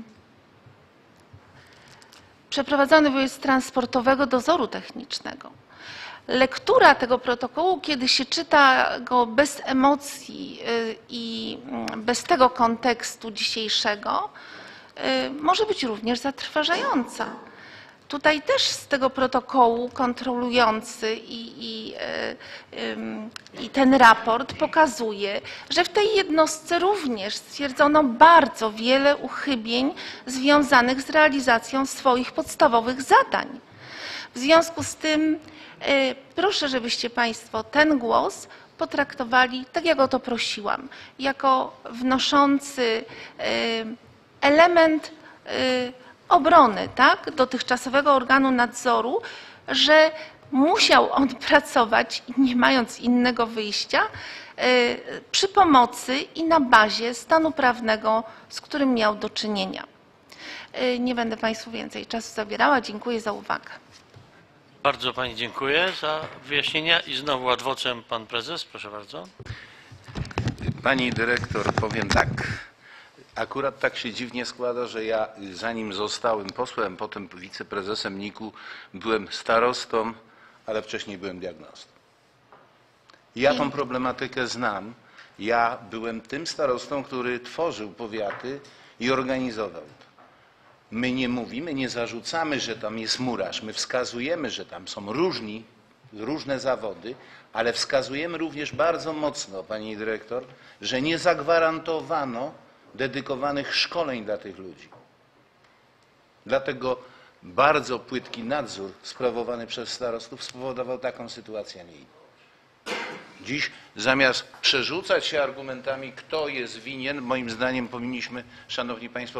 przeprowadzony wobec transportowego dozoru technicznego. Lektura tego protokołu, kiedy się czyta go bez emocji i bez tego kontekstu dzisiejszego, może być również zatrważająca. Tutaj też z tego protokołu kontrolujący i, i, i ten raport pokazuje, że w tej jednostce również stwierdzono bardzo wiele uchybień związanych z realizacją swoich podstawowych zadań. W związku z tym proszę, żebyście Państwo ten głos potraktowali, tak jak o to prosiłam, jako wnoszący element obrony, tak, dotychczasowego organu nadzoru, że musiał on pracować, nie mając innego wyjścia, przy pomocy i na bazie stanu prawnego, z którym miał do czynienia. Nie będę Państwu więcej czasu zabierała. Dziękuję za uwagę. Bardzo Pani dziękuję za wyjaśnienia i znowu ad vocem Pan Prezes. Proszę bardzo. Pani Dyrektor, powiem tak. Akurat tak się dziwnie składa, że ja zanim zostałem posłem, potem wiceprezesem N I K-u, byłem starostą, ale wcześniej byłem diagnostą. Ja tą problematykę znam. Ja byłem tym starostą, który tworzył powiaty i organizował to. My nie mówimy, nie zarzucamy, że tam jest murarz. My wskazujemy, że tam są różni, różne zawody, ale wskazujemy również bardzo mocno, Pani Dyrektor, że nie zagwarantowano dedykowanych szkoleń dla tych ludzi. Dlatego bardzo płytki nadzór sprawowany przez starostów spowodował taką sytuację, a nie inną. Dziś zamiast przerzucać się argumentami, kto jest winien, moim zdaniem powinniśmy, Szanowni Państwo,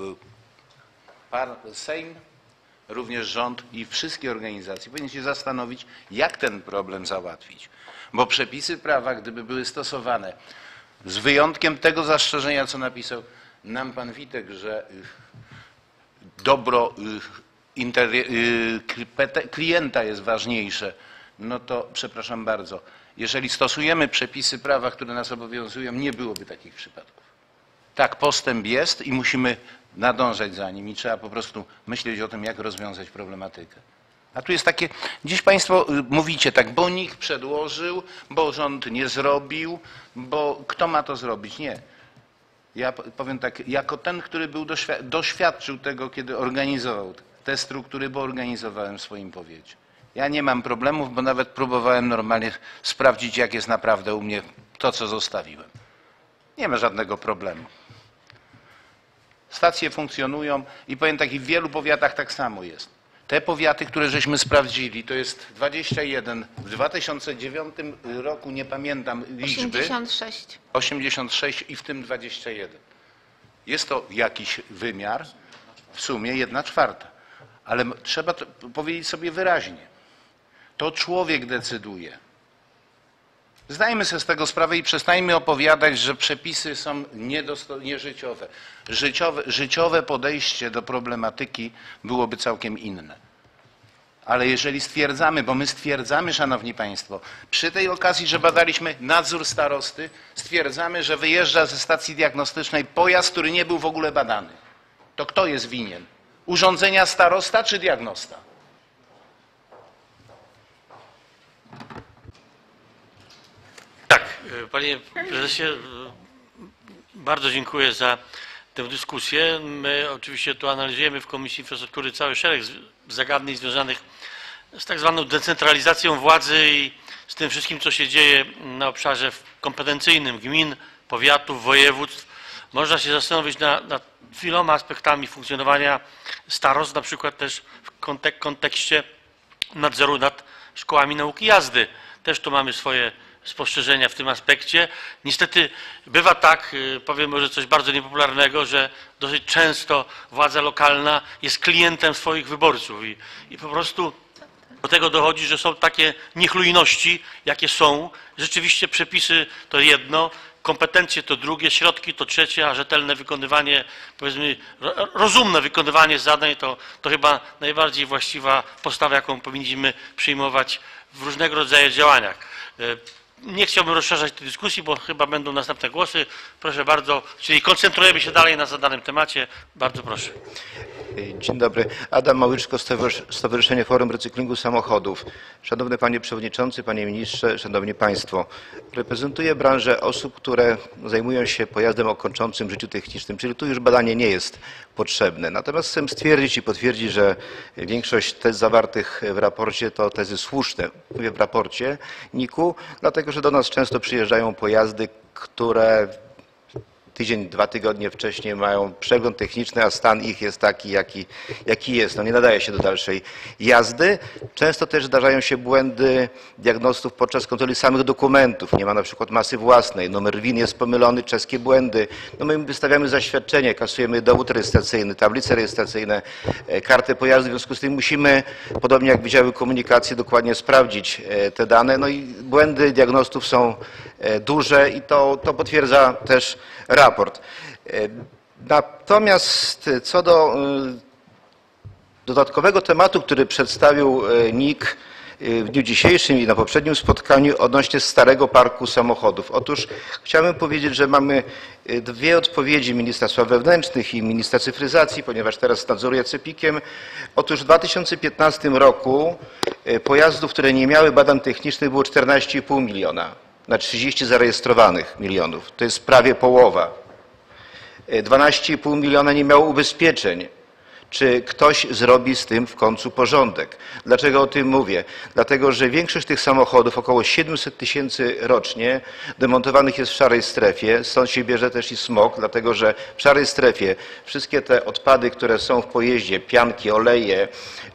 Sejm, również rząd i wszystkie organizacje powinny się zastanowić, jak ten problem załatwić. Bo przepisy prawa, gdyby były stosowane, z wyjątkiem tego zastrzeżenia, co napisał nam pan Witek, że dobro klienta jest ważniejsze, no to przepraszam bardzo, jeżeli stosujemy przepisy prawa, które nas obowiązują, nie byłoby takich przypadków. Tak, postęp jest i musimy nadążać za nim i trzeba po prostu myśleć o tym, jak rozwiązać problematykę. A tu jest takie, dziś Państwo mówicie tak, bo nikt przedłożył, bo rząd nie zrobił, bo kto ma to zrobić? Nie. Ja powiem tak, jako ten, który był doświad doświadczył tego, kiedy organizował te struktury, bo organizowałem w swoim powiecie. Ja nie mam problemów, bo nawet próbowałem normalnie sprawdzić, jak jest naprawdę u mnie to, co zostawiłem. Nie ma żadnego problemu. Stacje funkcjonują i powiem tak, i w wielu powiatach tak samo jest. Te powiaty, które żeśmy sprawdzili, to jest dwadzieścia jeden. W dwa tysiące dziewiątym roku, nie pamiętam liczby. osiemdziesiąt sześć. osiemdziesiąt sześć i w tym dwadzieścia jeden. Jest to jakiś wymiar, w sumie jedna czwarta. Ale trzeba to powiedzieć sobie wyraźnie. To człowiek decyduje. Zdajmy sobie z tego sprawę i przestańmy opowiadać, że przepisy są nieżyciowe. Życiowe, życiowe podejście do problematyki byłoby całkiem inne. Ale jeżeli stwierdzamy, bo my stwierdzamy, Szanowni Państwo, przy tej okazji, że badaliśmy nadzór starosty, stwierdzamy, że wyjeżdża ze stacji diagnostycznej pojazd, który nie był w ogóle badany. To kto jest winien? Urządzenia starosta czy diagnosta? Tak, Panie Prezesie, bardzo dziękuję za tę dyskusję. My oczywiście tu analizujemy w Komisji Infrastruktury cały szereg zagadnień związanych z tak zwaną decentralizacją władzy i z tym wszystkim, co się dzieje na obszarze kompetencyjnym gmin, powiatów, województw, można się zastanowić nad, nad wieloma aspektami funkcjonowania starostw, na przykład też w kontek kontekście nadzoru nad szkołami nauki jazdy. Też tu mamy swoje spostrzeżenia w tym aspekcie. Niestety bywa tak, powiem może coś bardzo niepopularnego, że dosyć często władza lokalna jest klientem swoich wyborców i, i po prostu do tego dochodzi, że są takie niechlujności, jakie są. Rzeczywiście przepisy to jedno, kompetencje to drugie, środki to trzecie, a rzetelne wykonywanie, powiedzmy rozumne wykonywanie zadań to, to chyba najbardziej właściwa postawa, jaką powinniśmy przyjmować w różnego rodzaju działaniach. Nie chciałbym rozszerzać tej dyskusji, bo chyba będą następne głosy. Proszę bardzo, czyli koncentrujemy się dalej na zadanym temacie. Bardzo proszę. Dzień dobry. Adam Małyczko, Stowarzyszenie Forum Recyklingu Samochodów. Szanowny Panie Przewodniczący, Panie Ministrze, Szanowni Państwo. Reprezentuję branżę osób, które zajmują się pojazdem o kończącym życiu technicznym, czyli tu już badanie nie jest potrzebne. Natomiast chcę stwierdzić i potwierdzić, że większość tez zawartych w raporcie to tezy słuszne. Mówię w raporcie niku, dlatego że do nas często przyjeżdżają pojazdy, które tydzień, dwa tygodnie wcześniej mają przegląd techniczny, a stan ich jest taki, jaki, jaki jest. No nie nadaje się do dalszej jazdy. Często też zdarzają się błędy diagnostów podczas kontroli samych dokumentów. Nie ma na przykład masy własnej, numer W I N jest pomylony, czeskie błędy. No my wystawiamy zaświadczenie, kasujemy dowód rejestracyjny, tablice rejestracyjne, kartę pojazdu. W związku z tym musimy, podobnie jak Wydziały Komunikacji, dokładnie sprawdzić te dane. No i błędy diagnostów są duże i to, to potwierdza też raport. Natomiast co do dodatkowego tematu, który przedstawił NIK w dniu dzisiejszym i na poprzednim spotkaniu odnośnie starego parku samochodów. Otóż chciałbym powiedzieć, że mamy dwie odpowiedzi Ministra Spraw Wewnętrznych i Ministra Cyfryzacji, ponieważ teraz nadzoruję cepikiem. Otóż w dwa tysiące piętnastym roku pojazdów, które nie miały badań technicznych, było czternaście i pół miliona. Na trzydzieści zarejestrowanych milionów. To jest prawie połowa. dwanaście i pół miliona nie miało ubezpieczeń. Czy ktoś zrobi z tym w końcu porządek? Dlaczego o tym mówię? Dlatego, że większość tych samochodów, około siedemset tysięcy rocznie, demontowanych jest w szarej strefie, stąd się bierze też i smog, dlatego że w szarej strefie wszystkie te odpady, które są w pojeździe, pianki, oleje,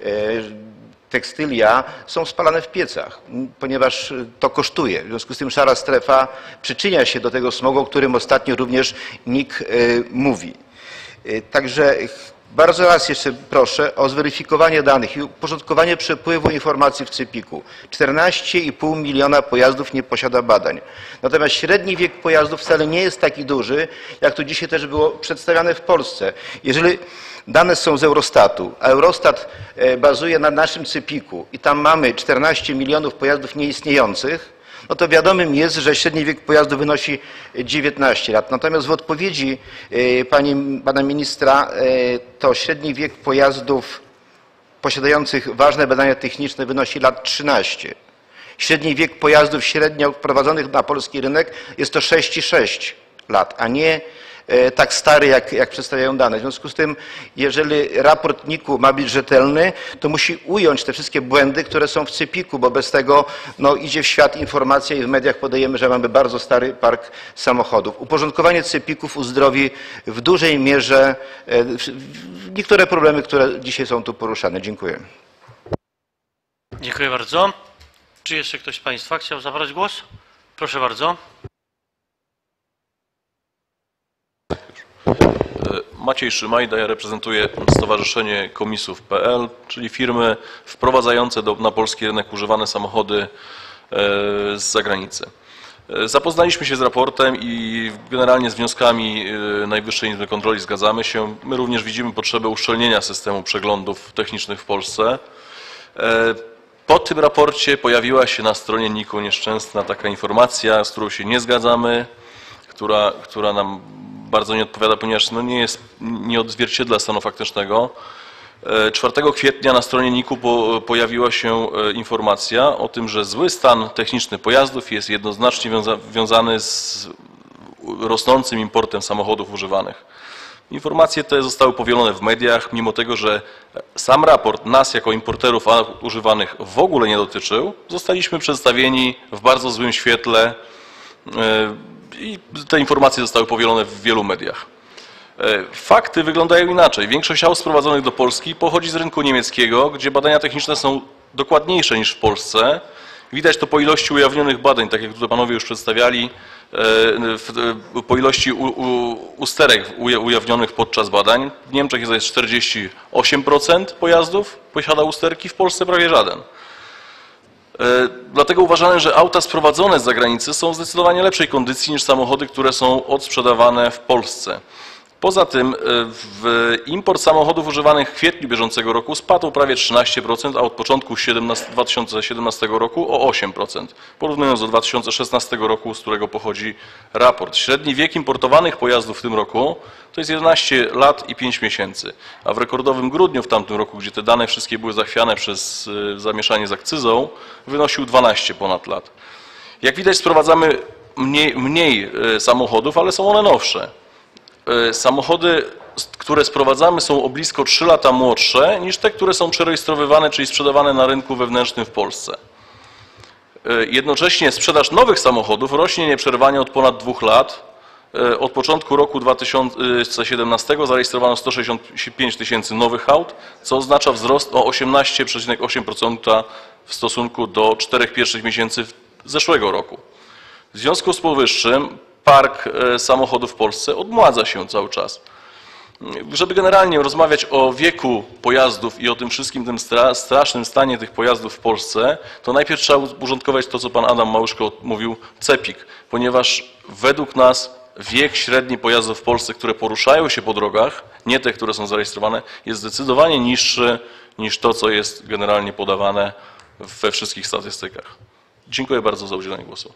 tekstylia, są spalane w piecach, ponieważ to kosztuje. W związku z tym szara strefa przyczynia się do tego smogu, o którym ostatnio również NIK mówi. Także bardzo raz jeszcze proszę o zweryfikowanie danych i uporządkowanie przepływu informacji w cepiku. czternaście i pół miliona pojazdów nie posiada badań. Natomiast średni wiek pojazdów wcale nie jest taki duży, jak to dzisiaj też było przedstawiane w Polsce. Jeżeli dane są z Eurostatu, a Eurostat bazuje na naszym cepiku i tam mamy czternaście milionów pojazdów nieistniejących, no to wiadomym jest, że średni wiek pojazdu wynosi dziewiętnaście lat. Natomiast w odpowiedzi pani, pana ministra to średni wiek pojazdów posiadających ważne badania techniczne wynosi lat trzynaście. Średni wiek pojazdów średnio wprowadzonych na polski rynek jest to sześć i sześć lat, a nie tak stary, jak, jak przedstawiają dane. W związku z tym, jeżeli raport niku ma być rzetelny, to musi ująć te wszystkie błędy, które są w cepiku, bo bez tego no, idzie w świat informacja i w mediach podajemy, że mamy bardzo stary park samochodów. Uporządkowanie cepików uzdrowi w dużej mierze niektóre problemy, które dzisiaj są tu poruszane. Dziękuję. Dziękuję bardzo. Czy jeszcze ktoś z Państwa chciał zabrać głos? Proszę bardzo. Maciej Szymajda, ja reprezentuję Stowarzyszenie Komisów kropka pe el, czyli firmy wprowadzające do, na polski rynek używane samochody z zagranicy. Zapoznaliśmy się z raportem i generalnie z wnioskami Najwyższej Izby Kontroli zgadzamy się. My również widzimy potrzebę uszczelnienia systemu przeglądów technicznych w Polsce. Po tym raporcie pojawiła się na stronie niku nieszczęsna taka informacja, z którą się nie zgadzamy, która, która nam bardzo nie odpowiada, ponieważ no nie, jest, nie odzwierciedla stanu faktycznego. czwartego kwietnia na stronie niku po, pojawiła się informacja o tym, że zły stan techniczny pojazdów jest jednoznacznie wiąza, wiązany z rosnącym importem samochodów używanych. Informacje te zostały powielone w mediach, mimo tego, że sam raport nas jako importerów aut używanych w ogóle nie dotyczył. Zostaliśmy przedstawieni w bardzo złym świetle i te informacje zostały powielone w wielu mediach. Fakty wyglądają inaczej. Większość aut sprowadzonych do Polski pochodzi z rynku niemieckiego, gdzie badania techniczne są dokładniejsze niż w Polsce. Widać to po ilości ujawnionych badań, tak jak tutaj panowie już przedstawiali, po ilości u, u, usterek ujawnionych podczas badań. W Niemczech jest czterdzieści osiem procent pojazdów posiada usterki, w Polsce prawie żaden. Dlatego uważamy, że auta sprowadzone z zagranicy są w zdecydowanie lepszej kondycji niż samochody, które są odsprzedawane w Polsce. Poza tym w import samochodów używanych w kwietniu bieżącego roku spadł prawie trzynaście procent, a od początku dwa tysiące siedemnastego roku o osiem procent, porównując do dwa tysiące szesnastego roku, z którego pochodzi raport. Średni wiek importowanych pojazdów w tym roku to jest jedenaście lat i pięć miesięcy, a w rekordowym grudniu w tamtym roku, gdzie te dane wszystkie były zachwiane przez zamieszanie z akcyzą, wynosił dwanaście ponad lat. Jak widać, sprowadzamy mniej, mniej samochodów, ale są one nowsze. Samochody, które sprowadzamy, są o blisko trzy lata młodsze niż te, które są przerejestrowywane, czyli sprzedawane na rynku wewnętrznym w Polsce. Jednocześnie sprzedaż nowych samochodów rośnie nieprzerwanie od ponad dwóch lat. Od początku roku dwa tysiące siedemnastego zarejestrowano sto sześćdziesiąt pięć tysięcy nowych aut, co oznacza wzrost o osiemnaście przecinek osiem procent w stosunku do czterech pierwszych miesięcy zeszłego roku. W związku z powyższym park samochodów w Polsce odmładza się cały czas. Żeby generalnie rozmawiać o wieku pojazdów i o tym wszystkim, tym strasznym stanie tych pojazdów w Polsce, to najpierw trzeba uporządkować to, co pan Adam Małyszko mówił, CEPiK, ponieważ według nas wiek średni pojazdów w Polsce, które poruszają się po drogach, nie te, które są zarejestrowane, jest zdecydowanie niższy niż to, co jest generalnie podawane we wszystkich statystykach. Dziękuję bardzo za udzielenie głosu.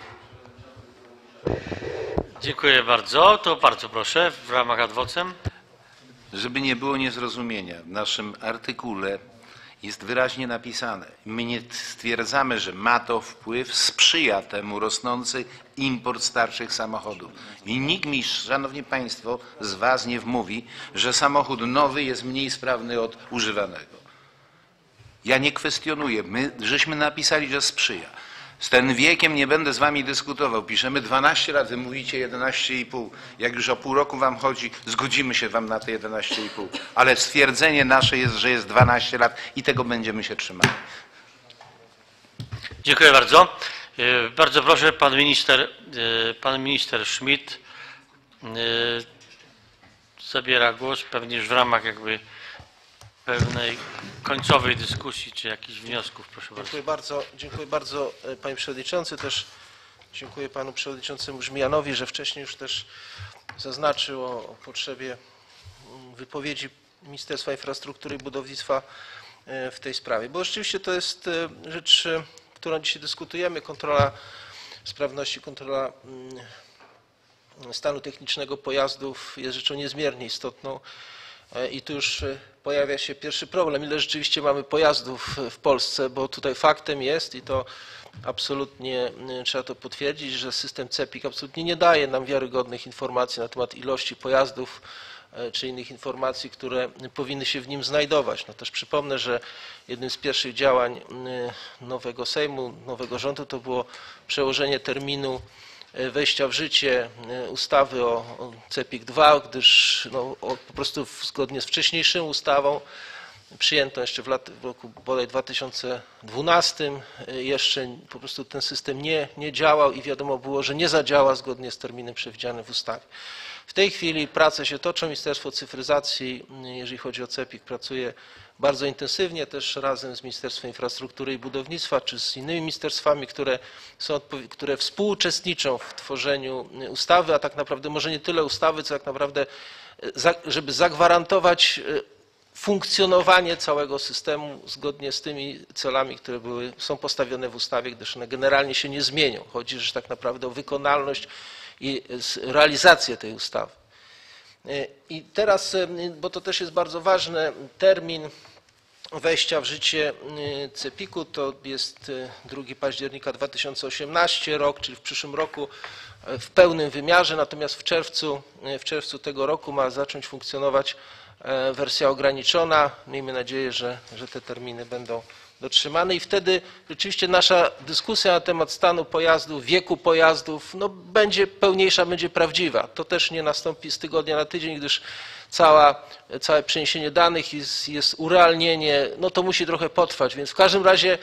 Dziękuję bardzo. To bardzo proszę, w ramach ad vocem. Żeby nie było niezrozumienia, w naszym artykule jest wyraźnie napisane, my nie stwierdzamy, że ma to wpływ, sprzyja temu rosnący import starszych samochodów. I nikt mi, szanowni państwo, z was nie wmówi, że samochód nowy jest mniej sprawny od używanego. Ja nie kwestionuję, my żeśmy napisali, że sprzyja. Z tym wiekiem nie będę z wami dyskutował. Piszemy dwanaście lat, wy mówicie jedenaście i pół. Jak już o pół roku wam chodzi, zgodzimy się wam na te jedenaście i pół. Ale stwierdzenie nasze jest, że jest dwanaście lat i tego będziemy się trzymali. Dziękuję bardzo. Bardzo proszę, pan minister, pan minister Schmidt zabiera głos, pewnie już w ramach jakby pewnej końcowej dyskusji czy jakichś wniosków. Proszę bardzo. Dziękuję bardzo, dziękuję bardzo panie przewodniczący. Też dziękuję panu przewodniczącemu Żmijanowi, że wcześniej już też zaznaczył o, o potrzebie wypowiedzi Ministerstwa Infrastruktury i Budownictwa w tej sprawie. Bo rzeczywiście to jest rzecz, którą dzisiaj dyskutujemy. Kontrola sprawności, kontrola stanu technicznego pojazdów jest rzeczą niezmiernie istotną. I tu już pojawia się pierwszy problem, ile rzeczywiście mamy pojazdów w Polsce, bo tutaj faktem jest i to absolutnie trzeba to potwierdzić, że system CEPiK absolutnie nie daje nam wiarygodnych informacji na temat ilości pojazdów czy innych informacji, które powinny się w nim znajdować. No też przypomnę, że jednym z pierwszych działań nowego Sejmu, nowego rządu to było przełożenie terminu wejścia w życie ustawy o CEPiK dwa, gdyż no, po prostu zgodnie z wcześniejszą ustawą przyjęto jeszcze w, lat, w roku bodaj dwa tysiące dwunastym jeszcze po prostu ten system nie, nie działał i wiadomo było, że nie zadziała zgodnie z terminem przewidzianym w ustawie. W tej chwili prace się toczą, Ministerstwo Cyfryzacji, jeżeli chodzi o CEPiK, pracuje bardzo intensywnie też razem z Ministerstwem Infrastruktury i Budownictwa, czy z innymi ministerstwami, które, są, które współuczestniczą w tworzeniu ustawy, a tak naprawdę może nie tyle ustawy, co tak naprawdę, żeby zagwarantować funkcjonowanie całego systemu zgodnie z tymi celami, które były, są postawione w ustawie, gdyż one generalnie się nie zmienią. Chodzi że tak naprawdę o wykonalność i realizację tej ustawy. I teraz, bo to też jest bardzo ważne, termin wejścia w życie cepiku, to jest drugiego października dwa tysiące osiemnastego rok, czyli w przyszłym roku w pełnym wymiarze, natomiast w czerwcu, w czerwcu tego roku ma zacząć funkcjonować wersja ograniczona. Miejmy nadzieję, że, że te terminy będą dotrzymane i wtedy rzeczywiście nasza dyskusja na temat stanu pojazdów, wieku pojazdów no, będzie pełniejsza, będzie prawdziwa. To też nie nastąpi z tygodnia na tydzień, gdyż cała, całe przeniesienie danych jest, jest urealnienie, no to musi trochę potrwać, więc w każdym razie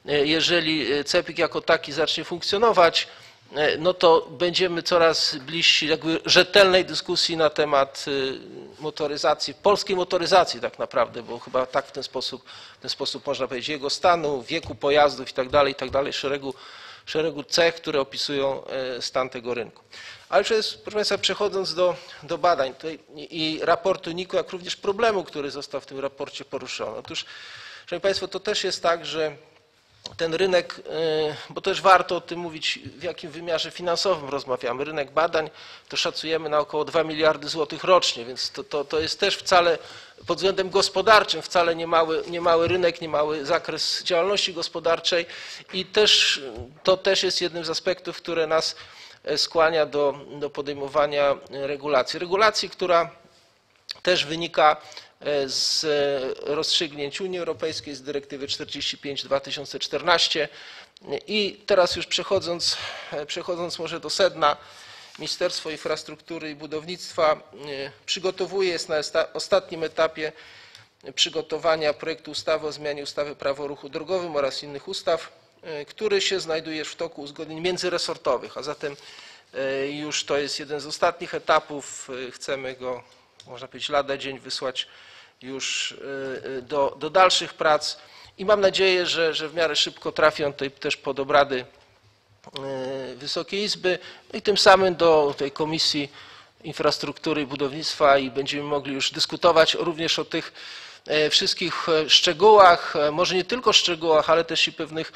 jeżeli CEPiK jako taki zacznie funkcjonować, no to będziemy coraz bliżsi jakby rzetelnej dyskusji na temat motoryzacji, polskiej motoryzacji tak naprawdę, bo chyba tak w ten sposób, w ten sposób można powiedzieć, jego stanu, wieku pojazdów i tak dalej, i tak dalej, szeregu, szeregu cech, które opisują stan tego rynku. Ale proszę Państwa, przechodząc do, do badań tutaj i raportu N I K-u, jak również problemu, który został w tym raporcie poruszony. Otóż, Szanowni Państwo, to też jest tak, że ten rynek, bo też warto o tym mówić, w jakim wymiarze finansowym rozmawiamy. Rynek badań to szacujemy na około dwa miliardy złotych rocznie, więc to, to, to jest też wcale pod względem gospodarczym wcale nie mały, nie mały rynek, nie mały zakres działalności gospodarczej i też, to też jest jednym z aspektów, które nas skłania do, do podejmowania regulacji. Regulacji, która też wynika z rozstrzygnięć Unii Europejskiej, z dyrektywy czterdzieści pięć dwa tysiące czternaście i teraz już przechodząc, przechodząc może do sedna, Ministerstwo Infrastruktury i Budownictwa przygotowuje, jest na ostatnim etapie przygotowania projektu ustawy o zmianie ustawy Prawo o ruchu drogowym oraz innych ustaw, który się znajduje w toku uzgodnień międzyresortowych, a zatem już to jest jeden z ostatnich etapów, chcemy go, można powiedzieć, lada dzień wysłać już do, do dalszych prac i mam nadzieję, że, że w miarę szybko trafi on tutaj też pod obrady Wysokiej Izby i tym samym do tej Komisji Infrastruktury i Budownictwa i będziemy mogli już dyskutować również o tych wszystkich szczegółach, może nie tylko szczegółach, ale też i pewnych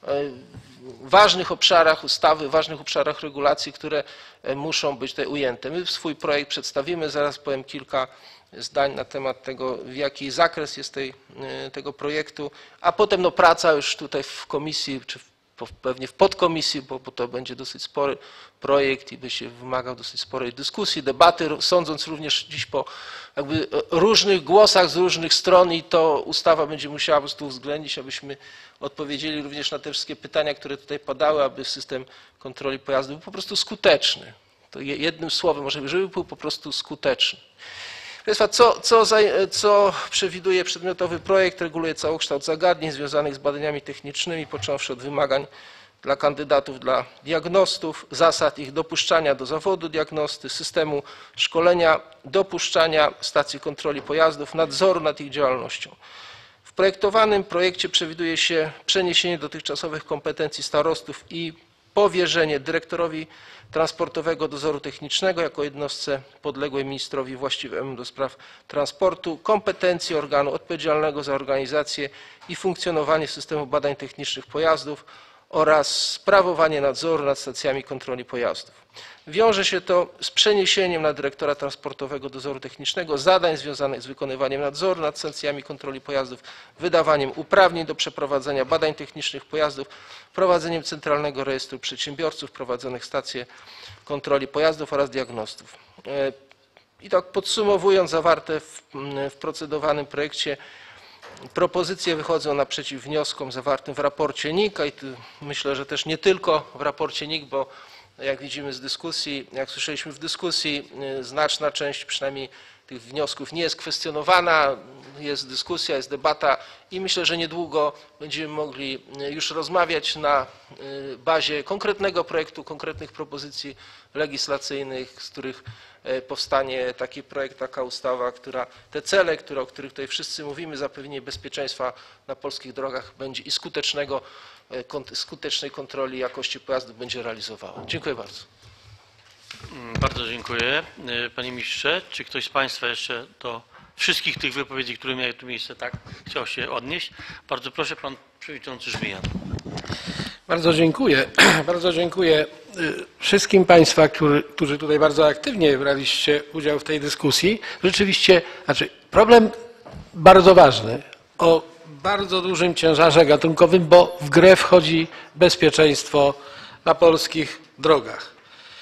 ważnych obszarach ustawy, ważnych obszarach regulacji, które muszą być tutaj ujęte. My swój projekt przedstawimy, zaraz powiem kilka zdań na temat tego, w jaki zakres jest tej, tego projektu, a potem no, praca już tutaj w komisji, czy pewnie w podkomisji, bo, bo to będzie dosyć spory projekt i by się wymagał dosyć sporej dyskusji, debaty, sądząc również dziś po jakby różnych głosach z różnych stron i to ustawa będzie musiała po prostu uwzględnić, abyśmy odpowiedzieli również na te wszystkie pytania, które tutaj padały, aby system kontroli pojazdów był po prostu skuteczny. To jednym słowem, może żeby był po prostu skuteczny. Proszę Państwa, co, co, za, co przewiduje przedmiotowy projekt? Reguluje całokształt zagadnień związanych z badaniami technicznymi, począwszy od wymagań dla kandydatów, dla diagnostów, zasad ich dopuszczania do zawodu diagnosty, systemu szkolenia, dopuszczania stacji kontroli pojazdów, nadzoru nad ich działalnością. W projektowanym projekcie przewiduje się przeniesienie dotychczasowych kompetencji starostów i powierzenie dyrektorowi Transportowego Dozoru Technicznego jako jednostce podległej ministrowi właściwemu do spraw transportu kompetencji organu odpowiedzialnego za organizację i funkcjonowanie systemu badań technicznych pojazdów oraz sprawowanie nadzoru nad stacjami kontroli pojazdów. Wiąże się to z przeniesieniem na dyrektora Transportowego Dozoru Technicznego zadań związanych z wykonywaniem nadzoru nad stacjami kontroli pojazdów, wydawaniem uprawnień do przeprowadzania badań technicznych pojazdów, prowadzeniem Centralnego Rejestru Przedsiębiorców prowadzonych stacje kontroli pojazdów oraz diagnostów. I tak podsumowując zawarte w, w procedowanym projekcie, propozycje wychodzą naprzeciw wnioskom zawartym w raporcie N I K, i myślę, że też nie tylko w raporcie N I K, bo jak widzimy z dyskusji, jak słyszeliśmy w dyskusji, znaczna część przynajmniej tych wniosków nie jest kwestionowana, jest dyskusja, jest debata i myślę, że niedługo będziemy mogli już rozmawiać na bazie konkretnego projektu, konkretnych propozycji legislacyjnych, z których powstanie taki projekt, taka ustawa, która te cele, które, o których tutaj wszyscy mówimy, zapewnienie bezpieczeństwa na polskich drogach będzie i skutecznego, skutecznej kontroli jakości pojazdów będzie realizowała. Dziękuję bardzo. Bardzo dziękuję. Panie Ministrze, czy ktoś z Państwa jeszcze do wszystkich tych wypowiedzi, które miały tu miejsce, tak, chciał się odnieść? Bardzo proszę, Pan Przewodniczący Żmijan. Bardzo dziękuję. Bardzo dziękuję wszystkim Państwa, którzy, którzy tutaj bardzo aktywnie braliście udział w tej dyskusji. Rzeczywiście, znaczy problem bardzo ważny, o bardzo dużym ciężarze gatunkowym, bo w grę wchodzi bezpieczeństwo na polskich drogach.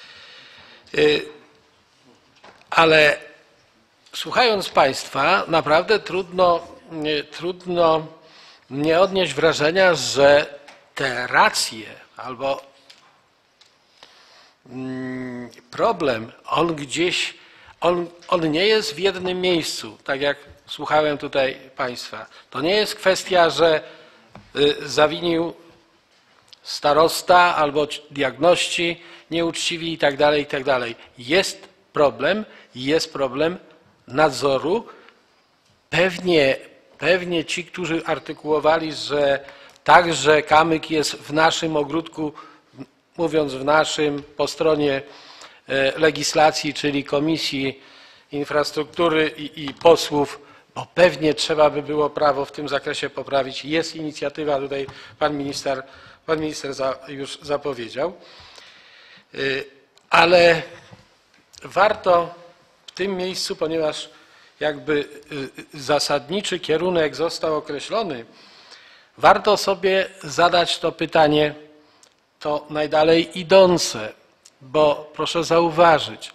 Ale słuchając Państwa, naprawdę trudno, trudno nie odnieść wrażenia, że te racje albo problem, on gdzieś, on, on nie jest w jednym miejscu, tak jak słuchałem tutaj Państwa. To nie jest kwestia, że zawinił starosta albo diagności nieuczciwi i tak dalej, i tak dalej. Jest problem, jest problem nadzoru. Pewnie, pewnie ci, którzy artykułowali, że także kamyk jest w naszym ogródku, mówiąc w naszym, po stronie legislacji, czyli Komisji Infrastruktury i, i posłów, bo pewnie trzeba by było prawo w tym zakresie poprawić. Jest inicjatywa, tutaj pan minister, pan minister za, już zapowiedział. Ale warto w tym miejscu, ponieważ jakby zasadniczy kierunek został określony, warto sobie zadać to pytanie, to najdalej idące, bo proszę zauważyć,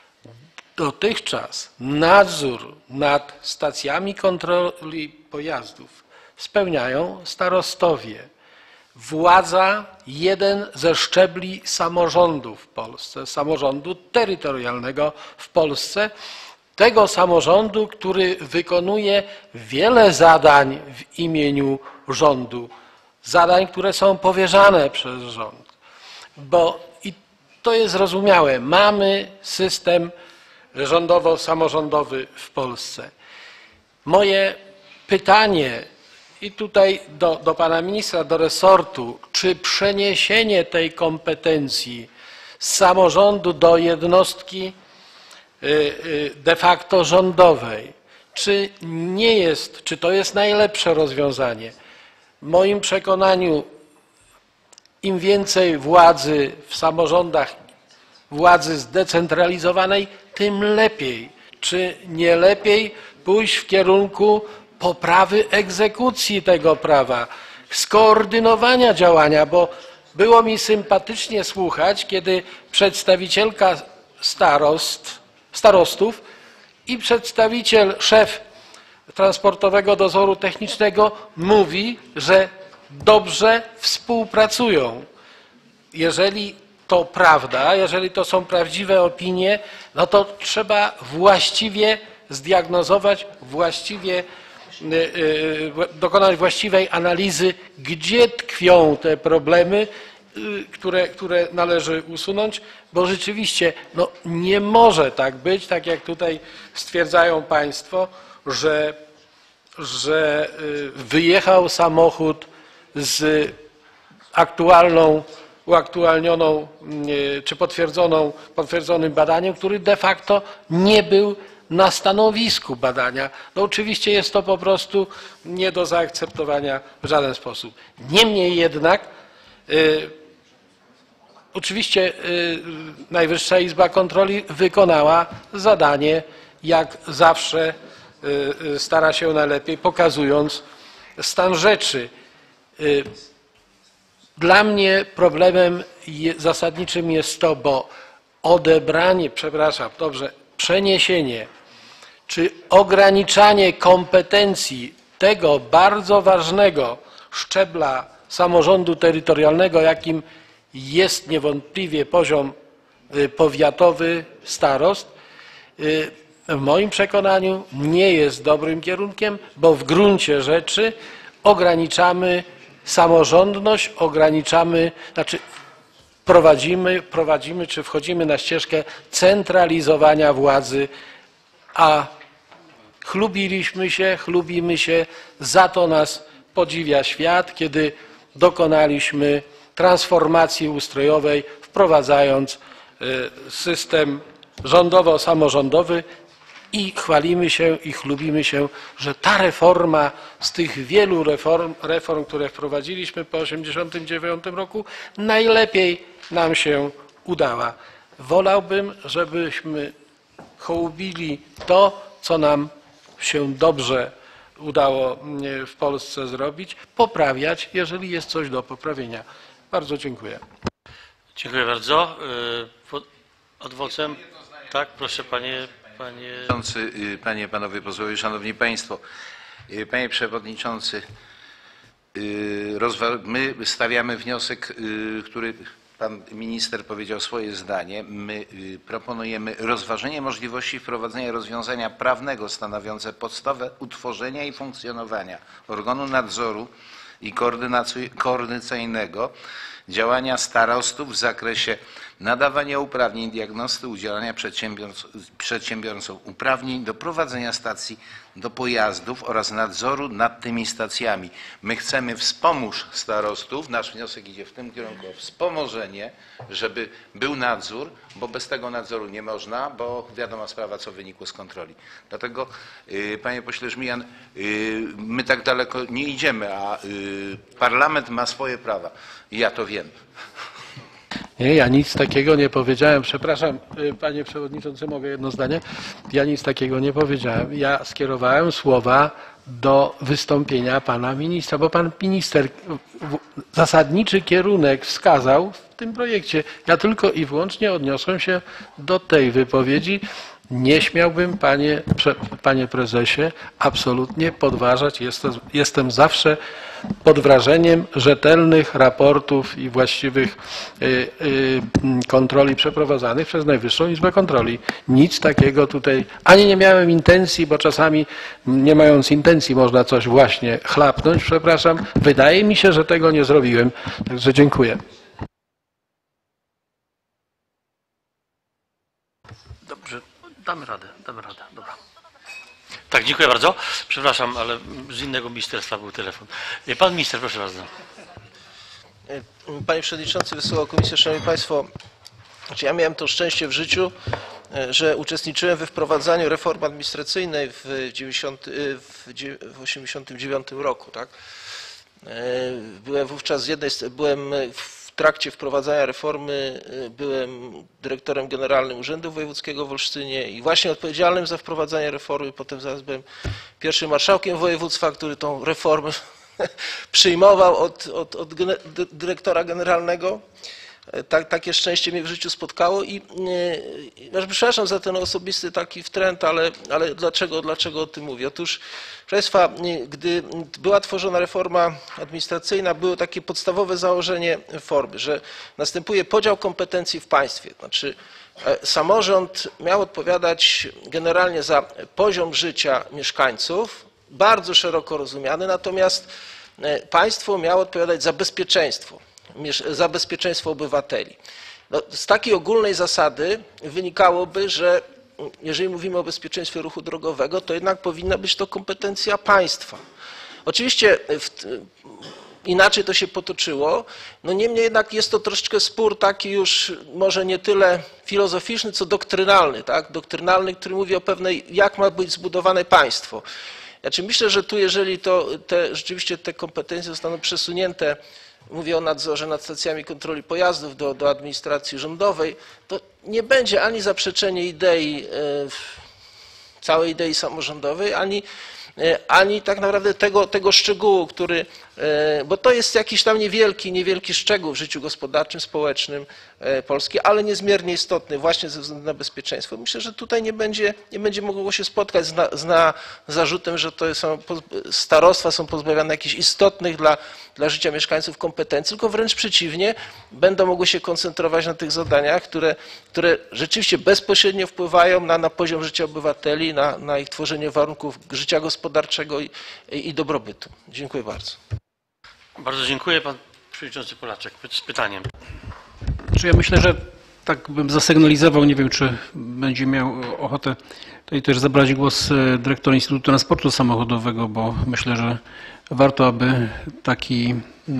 dotychczas nadzór nad stacjami kontroli pojazdów spełniają starostowie. Władza, jeden ze szczebli samorządu w Polsce, samorządu terytorialnego w Polsce, tego samorządu, który wykonuje wiele zadań w imieniu rządu, zadań, które są powierzane przez rząd. Bo i to jest zrozumiałe, mamy system rządowo-samorządowy w Polsce. Moje pytanie i tutaj do, do pana ministra, do resortu, czy przeniesienie tej kompetencji z samorządu do jednostki de facto rządowej, czy nie jest, czy to jest najlepsze rozwiązanie? W moim przekonaniu im więcej władzy w samorządach, władzy zdecentralizowanej, tym lepiej. Czy nie lepiej pójść w kierunku poprawy egzekucji tego prawa, skoordynowania działania, bo było mi sympatycznie słuchać, kiedy przedstawicielka starost, starostów i przedstawiciel, szef Transportowego Dozoru Technicznego mówi, że dobrze współpracują. Jeżeli to prawda, jeżeli to są prawdziwe opinie, no to trzeba właściwie zdiagnozować, właściwie dokonać właściwej analizy, gdzie tkwią te problemy, które, które należy usunąć, bo rzeczywiście no, nie może tak być, tak jak tutaj stwierdzają Państwo, że, że wyjechał samochód z aktualną, uaktualnioną czy potwierdzoną, potwierdzonym badaniem, który de facto nie był na stanowisku badania. No oczywiście jest to po prostu nie do zaakceptowania w żaden sposób. Niemniej jednak y, oczywiście y, Najwyższa Izba Kontroli wykonała zadanie, jak zawsze y, y, stara się najlepiej, pokazując stan rzeczy. Y, Dla mnie problemem zasadniczym jest to, bo odebranie, przepraszam, dobrze, przeniesienie czy ograniczanie kompetencji tego bardzo ważnego szczebla samorządu terytorialnego, jakim jest niewątpliwie poziom powiatowy starost, w moim przekonaniu nie jest dobrym kierunkiem, bo w gruncie rzeczy ograniczamy samorządność, ograniczamy, znaczy prowadzimy, prowadzimy czy wchodzimy na ścieżkę centralizowania władzy, a chlubiliśmy się, chlubimy się, za to nas podziwia świat, kiedy dokonaliśmy transformacji ustrojowej, wprowadzając system rządowo-samorządowy i chwalimy się i chlubimy się, że ta reforma z tych wielu reform, reform które wprowadziliśmy po tysiąc dziewięćset osiemdziesiątym dziewiątym roku, najlepiej nam się udała. Wolałbym, żebyśmy hołubili to, co nam się dobrze udało w Polsce zrobić, poprawiać, jeżeli jest coś do poprawienia. Bardzo dziękuję. Dziękuję bardzo. Odwocem. Tak, proszę panie. Panie, panie panowie posłowie, szanowni państwo. Panie przewodniczący, my stawiamy wniosek, który pan minister powiedział swoje zdanie. My proponujemy rozważenie możliwości wprowadzenia rozwiązania prawnego stanowiące podstawę utworzenia i funkcjonowania organu nadzoru i koordynacyjnego działania starostów w zakresie nadawania uprawnień diagnosty, udzielania przedsiębiorcom uprawnień do prowadzenia stacji do pojazdów oraz nadzoru nad tymi stacjami. My chcemy wspomóc starostów, nasz wniosek idzie w tym kierunku, o wspomożenie, żeby był nadzór, bo bez tego nadzoru nie można, bo wiadoma sprawa, co wynikło z kontroli. Dlatego, panie pośle Żmijan, my tak daleko nie idziemy, a parlament ma swoje prawa. I ja to wiem. Nie, ja nic takiego nie powiedziałem. Przepraszam, panie przewodniczący, mogę jedno zdanie? Ja nic takiego nie powiedziałem. Ja skierowałem słowa do wystąpienia pana ministra, bo pan minister zasadniczy kierunek wskazał w tym projekcie. Ja tylko i wyłącznie odniosłem się do tej wypowiedzi. Nie śmiałbym, panie, panie prezesie, absolutnie podważać. Jestem, jestem zawsze pod wrażeniem rzetelnych raportów i właściwych y, y, kontroli przeprowadzanych przez Najwyższą Izbę Kontroli. Nic takiego tutaj, ani nie miałem intencji, bo czasami nie mając intencji można coś właśnie chlapnąć, przepraszam. Wydaje mi się, że tego nie zrobiłem. Także dziękuję. Dobrze, damy radę, damy radę, dobra. Tak, dziękuję bardzo. Przepraszam, ale z innego ministerstwa był telefon. Pan minister, proszę bardzo. Panie Przewodniczący, Wysoka Komisja, Szanowni Państwo, znaczy ja miałem to szczęście w życiu, że uczestniczyłem we wprowadzaniu reformy administracyjnej w osiemdziesiątym dziewiątym roku. Tak? Byłem wówczas z jednej strony, byłem w trakcie wprowadzania reformy, byłem dyrektorem generalnym Urzędu Wojewódzkiego w Olsztynie i właśnie odpowiedzialnym za wprowadzanie reformy. Potem zaraz byłem pierwszym marszałkiem województwa, który tą reformę przyjmował od, od, od dyrektora generalnego. Tak, takie szczęście mnie w życiu spotkało i e, przepraszam za ten osobisty taki wtręt, ale, ale dlaczego, dlaczego o tym mówię? Otóż, proszę Państwa, gdy była tworzona reforma administracyjna, było takie podstawowe założenie reformy, że następuje podział kompetencji w państwie. Znaczy samorząd miał odpowiadać generalnie za poziom życia mieszkańców, bardzo szeroko rozumiany, natomiast państwo miało odpowiadać za bezpieczeństwo. za bezpieczeństwo obywateli. No, z takiej ogólnej zasady wynikałoby, że jeżeli mówimy o bezpieczeństwie ruchu drogowego, to jednak powinna być to kompetencja państwa. Oczywiście w, inaczej to się potoczyło, no niemniej jednak jest to troszeczkę spór taki już może nie tyle filozoficzny, co doktrynalny, tak? Doktrynalny, który mówi o pewnej, jak ma być zbudowane państwo. Znaczy myślę, że tu jeżeli to te, rzeczywiście te kompetencje zostaną przesunięte, mówię o nadzorze nad stacjami kontroli pojazdów do, do administracji rządowej, to nie będzie ani zaprzeczenie idei, całej idei samorządowej, ani, ani tak naprawdę tego, tego szczegółu, który, bo to jest jakiś tam niewielki, niewielki szczegół w życiu gospodarczym, społecznym Polski, ale niezmiernie istotny właśnie ze względu na bezpieczeństwo. Myślę, że tutaj nie będzie, nie będzie mogło się spotkać z, na, z na zarzutem, że to są, starostwa są pozbawione jakichś istotnych dla, dla życia mieszkańców kompetencji, tylko wręcz przeciwnie, będą mogły się koncentrować na tych zadaniach, które, które rzeczywiście bezpośrednio wpływają na, na poziom życia obywateli, na, na ich tworzenie warunków życia gospodarczego i, i, i dobrobytu. Dziękuję bardzo. Bardzo dziękuję. Pan przewodniczący Polaczek z pytaniem. Czy ja myślę, że tak bym zasygnalizował, nie wiem, czy będzie miał ochotę tutaj też zabrać głos dyrektor Instytutu Transportu Samochodowego, bo myślę, że warto, aby taki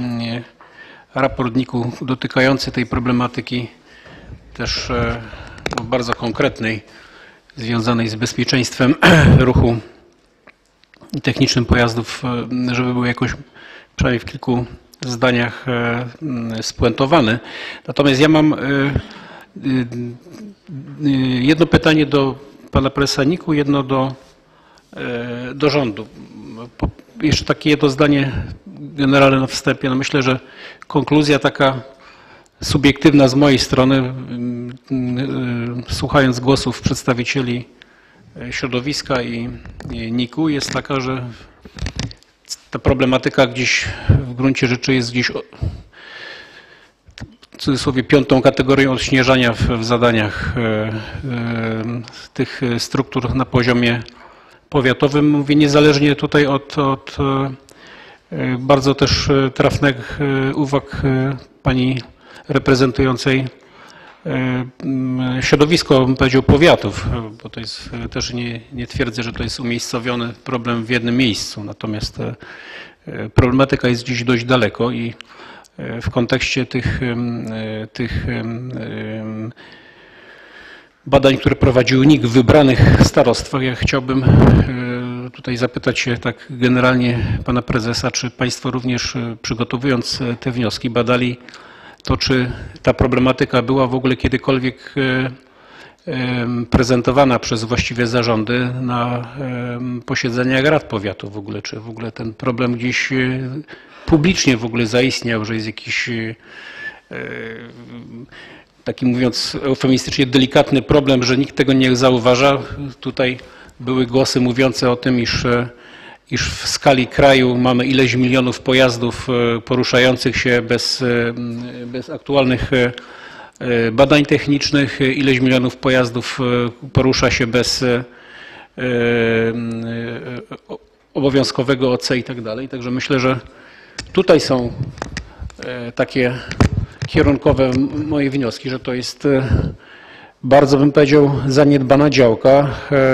raport N I K-u dotykający tej problematyki też bardzo konkretnej, związanej z bezpieczeństwem ruchu i technicznym pojazdów, żeby był jakoś przynajmniej w kilku zdaniach spuentowany. Natomiast ja mam jedno pytanie do pana prezesa N I K-u, jedno do, do rządu. po, jeszcze takie jedno zdanie generalne na wstępie. No myślę, że konkluzja taka subiektywna z mojej strony, słuchając głosów przedstawicieli środowiska i niku, jest taka, że ta problematyka gdzieś w gruncie rzeczy jest gdzieś w cudzysłowie piątą kategorią odśnieżania w, w zadaniach e, e, tych struktur na poziomie powiatowym. Mówię niezależnie tutaj od, od e, bardzo też trafnych uwag pani reprezentującej środowisko, bym powiedział, powiatów, bo to jest też nie, nie twierdzę, że to jest umiejscowiony problem w jednym miejscu, natomiast problematyka jest dziś dość daleko i w kontekście tych, tych badań, które prowadził NIK w wybranych starostwach, ja chciałbym tutaj zapytać się tak generalnie pana prezesa, czy państwo również przygotowując te wnioski badali to, czy ta problematyka była w ogóle kiedykolwiek prezentowana przez właściwe zarządy na posiedzeniach rad powiatu w ogóle, czy w ogóle ten problem gdzieś publicznie w ogóle zaistniał, że jest jakiś taki, mówiąc eufemistycznie, delikatny problem, że nikt tego nie zauważa. Tutaj były głosy mówiące o tym, iż, iż w skali kraju mamy ileś milionów pojazdów poruszających się bez, bez aktualnych badań technicznych, ileś milionów pojazdów porusza się bez obowiązkowego O C i tak dalej. Także myślę, że tutaj są takie kierunkowe moje wnioski, że to jest bardzo, bym powiedział, zaniedbana działka.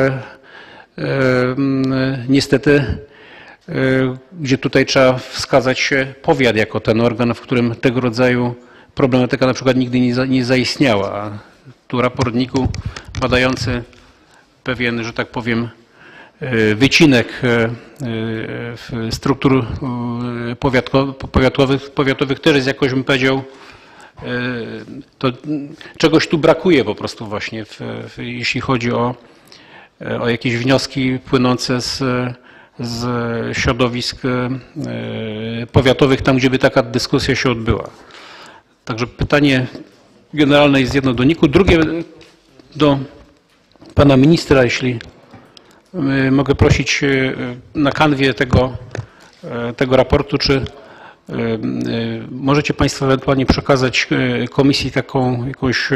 Niestety, gdzie tutaj trzeba wskazać powiat jako ten organ, w którym tego rodzaju problematyka na przykład nigdy nie, za, nie zaistniała. A tu raport niku badający pewien, że tak powiem, wycinek struktur powiatowych, powiatowych też jest jakoś, bym powiedział, to czegoś tu brakuje po prostu właśnie, w, w, jeśli chodzi o, o jakieś wnioski płynące z, z środowisk powiatowych, tam gdzie by taka dyskusja się odbyła. Także pytanie generalne jest jedno do niku, drugie do pana ministra, jeśli mogę prosić na kanwie tego, tego raportu, czy możecie państwo ewentualnie przekazać komisji taką jakąś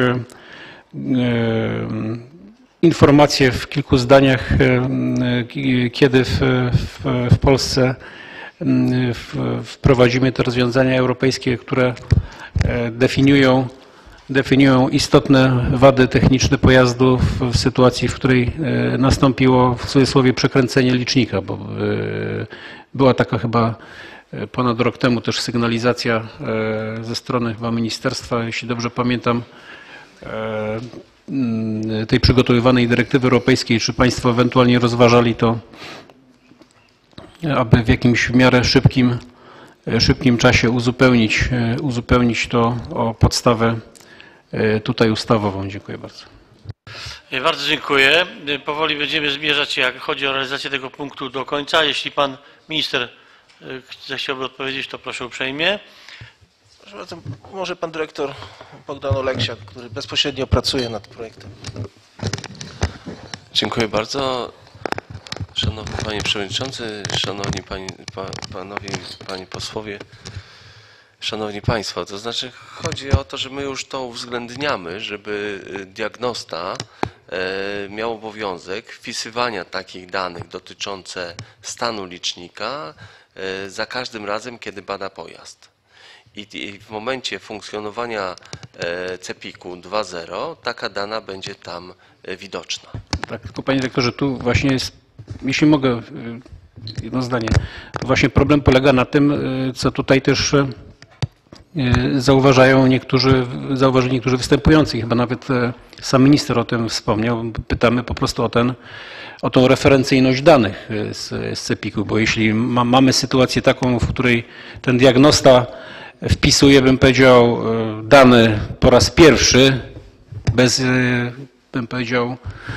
informację w kilku zdaniach, kiedy w, w, w Polsce wprowadzimy te rozwiązania europejskie, które definiują, definiują istotne wady techniczne pojazdu w sytuacji, w której nastąpiło w cudzysłowie przekręcenie licznika, bo była taka chyba ponad rok temu też sygnalizacja ze strony chyba ministerstwa, jeśli dobrze pamiętam, tej przygotowywanej dyrektywy europejskiej. Czy państwo ewentualnie rozważali to, aby w jakimś w miarę szybkim, szybkim czasie uzupełnić, uzupełnić to o podstawę tutaj ustawową? Dziękuję bardzo. Bardzo dziękuję. Powoli będziemy zmierzać, jak chodzi o realizację tego punktu, do końca. Jeśli pan minister zechciałby odpowiedzieć, to proszę uprzejmie. Proszę bardzo, może pan dyrektor Bogdan Oleksiak, który bezpośrednio pracuje nad projektem. Dziękuję bardzo. Szanowny Panie Przewodniczący, Szanowni Pani, pa, Panowie, Panie Posłowie, Szanowni Państwo, to znaczy chodzi o to, że my już to uwzględniamy, żeby diagnosta miał obowiązek wpisywania takich danych dotyczące stanu licznika za każdym razem, kiedy bada pojazd. I w momencie funkcjonowania cepiku dwa zero taka dana będzie tam widoczna. Tak, tylko panie dyrektorze, tu właśnie jest, jeśli mogę, jedno zdanie. Właśnie problem polega na tym, co tutaj też zauważają niektórzy, zauważyli niektórzy występujący. Chyba nawet sam minister o tym wspomniał. Pytamy po prostu o ten, o tą referencyjność danych z, z cepiku, bo jeśli ma, mamy sytuację taką, w której ten diagnosta wpisuje, bym powiedział, dane po raz pierwszy, bez bym powiedział,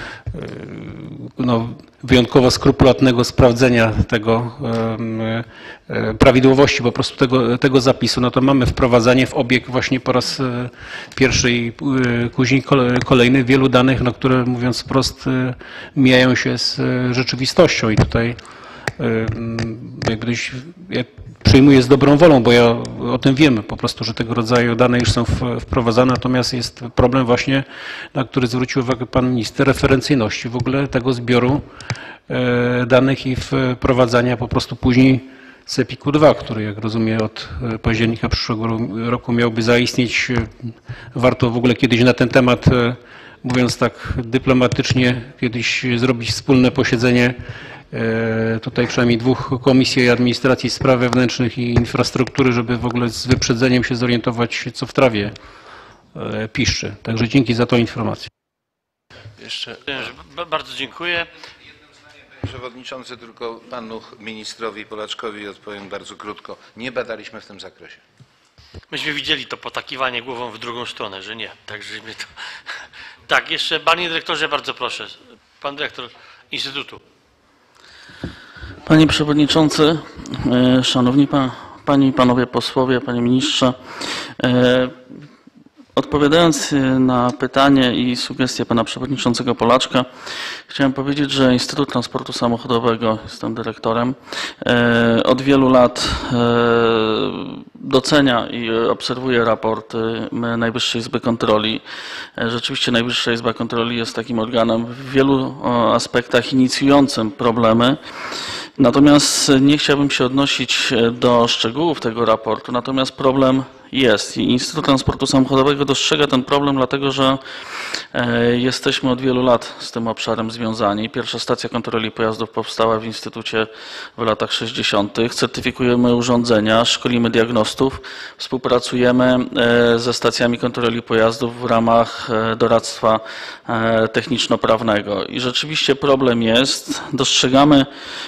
no, wyjątkowo skrupulatnego sprawdzenia tego prawidłowości po prostu tego, tego zapisu, no to mamy wprowadzanie w obieg właśnie po raz pierwszy i później kolejny wielu danych, no, które mówiąc wprost mijają się z rzeczywistością i tutaj jakbyś, ja przyjmuję z dobrą wolą, bo ja o tym wiemy po prostu, że tego rodzaju dane już są wprowadzane, natomiast jest problem właśnie, na który zwrócił uwagę pan minister, referencyjności w ogóle tego zbioru danych i wprowadzania po prostu później sepiku dwa, który jak rozumiem od października przyszłego roku miałby zaistnieć. Warto w ogóle kiedyś na ten temat, mówiąc tak dyplomatycznie, kiedyś zrobić wspólne posiedzenie tutaj przynajmniej dwóch komisji administracji, spraw wewnętrznych i infrastruktury, żeby w ogóle z wyprzedzeniem się zorientować, co w trawie piszczy. Także dzięki za tą informację. Jeszcze... Bardzo dziękuję. Panie przewodniczący, tylko panu ministrowi Polaczkowi odpowiem bardzo krótko. Nie badaliśmy w tym zakresie. Myśmy widzieli to potakiwanie głową w drugą stronę, że nie. Także mnie to... Tak, jeszcze panie dyrektorze, bardzo proszę. Pan dyrektor Instytutu. Panie Przewodniczący, Szanowni pa, Panie i Panowie Posłowie, Panie Ministrze, odpowiadając na pytanie i sugestie Pana Przewodniczącego Polaczka, chciałem powiedzieć, że Instytut Transportu Samochodowego, jestem dyrektorem, od wielu lat docenia i obserwuje raporty Najwyższej Izby Kontroli. Rzeczywiście Najwyższa Izba Kontroli jest takim organem w wielu aspektach inicjującym problemy. Natomiast nie chciałbym się odnosić do szczegółów tego raportu, natomiast problem jest i Instytut Transportu Samochodowego dostrzega ten problem, dlatego że jesteśmy od wielu lat z tym obszarem związani. Pierwsza stacja kontroli pojazdów powstała w Instytucie w latach sześćdziesiątych. Certyfikujemy urządzenia, szkolimy diagnostów, współpracujemy ze stacjami kontroli pojazdów w ramach doradztwa techniczno-prawnego. I rzeczywiście problem jest, dostrzegamy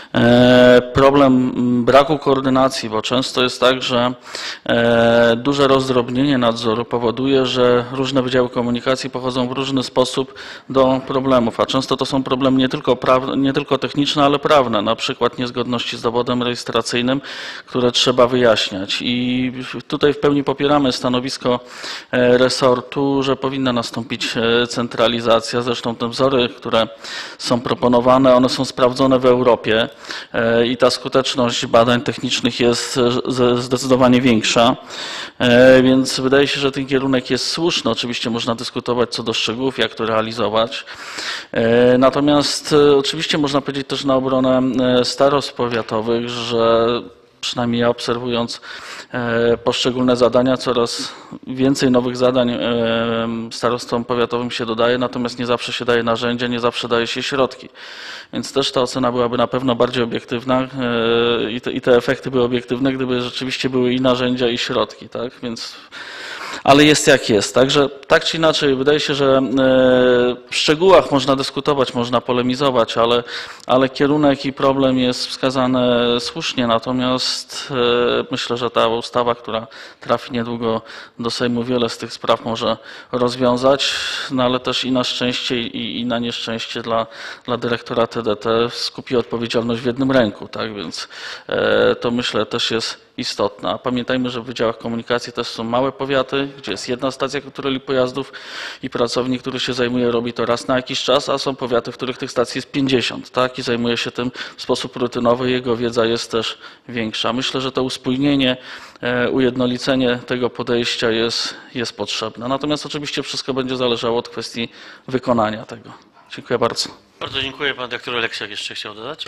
problem braku koordynacji, bo często jest tak, że duże rozdrobnienie nadzoru powoduje, że różne wydziały komunikacji pochodzą w różny sposób do problemów, a często to są problemy nie tylko, praw, nie tylko techniczne, ale prawne, na przykład niezgodności z dowodem rejestracyjnym, które trzeba wyjaśniać. I tutaj w pełni popieramy stanowisko resortu, że powinna nastąpić centralizacja. Zresztą te wzory, które są proponowane, one są sprawdzone w Europie i ta skuteczność badań technicznych jest zdecydowanie większa. Więc wydaje się, że ten kierunek jest słuszny. Oczywiście można dyskutować co do szczegółów, jak to realizować. Natomiast oczywiście można powiedzieć też na obronę starostw powiatowych, że przynajmniej ja obserwując poszczególne zadania, coraz więcej nowych zadań starostwom powiatowym się dodaje, natomiast nie zawsze się daje narzędzia, nie zawsze daje się środki. Więc też ta ocena byłaby na pewno bardziej obiektywna i te, i te efekty były obiektywne, gdyby rzeczywiście były i narzędzia, i środki. Tak? Więc, ale jest jak jest. Także tak czy inaczej wydaje się, że w szczegółach można dyskutować, można polemizować, ale, ale kierunek i problem jest wskazany słusznie. Natomiast myślę, że ta ustawa, która trafi niedługo do Sejmu, wiele z tych spraw może rozwiązać, no ale też i na szczęście i, i na nieszczęście dla, dla dyrektora T D T skupi odpowiedzialność w jednym ręku. Tak? Więc to myślę też jest istotna. A pamiętajmy, że w wydziałach komunikacji też są małe powiaty, gdzie jest jedna stacja kontroli pojazdów i pracownik, który się zajmuje, robi to raz na jakiś czas, a są powiaty, w których tych stacji jest pięćdziesiąt, tak? I zajmuje się tym w sposób rutynowy, jego wiedza jest też większa. Myślę, że to uspójnienie, ujednolicenie tego podejścia jest, jest potrzebne. Natomiast oczywiście wszystko będzie zależało od kwestii wykonania tego. Dziękuję bardzo. Bardzo dziękuję. Pan dyrektor Oleksiak jeszcze chciał dodać.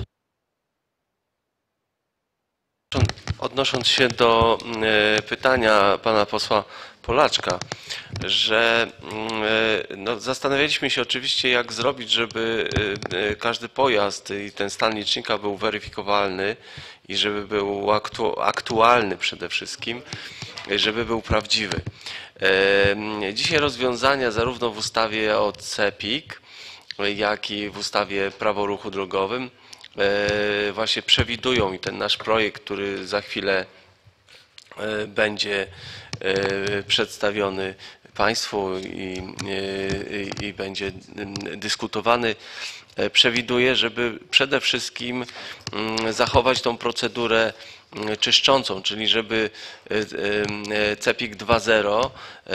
Odnosząc się do pytania pana posła Polaczka, że no, zastanawialiśmy się oczywiście, jak zrobić, żeby każdy pojazd i ten stan licznika był weryfikowalny i żeby był aktu aktualny przede wszystkim, żeby był prawdziwy. Dzisiaj rozwiązania zarówno w ustawie o C E P I K, jak i w ustawie Prawo o ruchu drogowym właśnie przewidują i ten nasz projekt, który za chwilę będzie przedstawiony Państwu i, i, i będzie dyskutowany, przewiduje, żeby przede wszystkim zachować tą procedurę czyszczącą, czyli żeby CEPiK dwa zero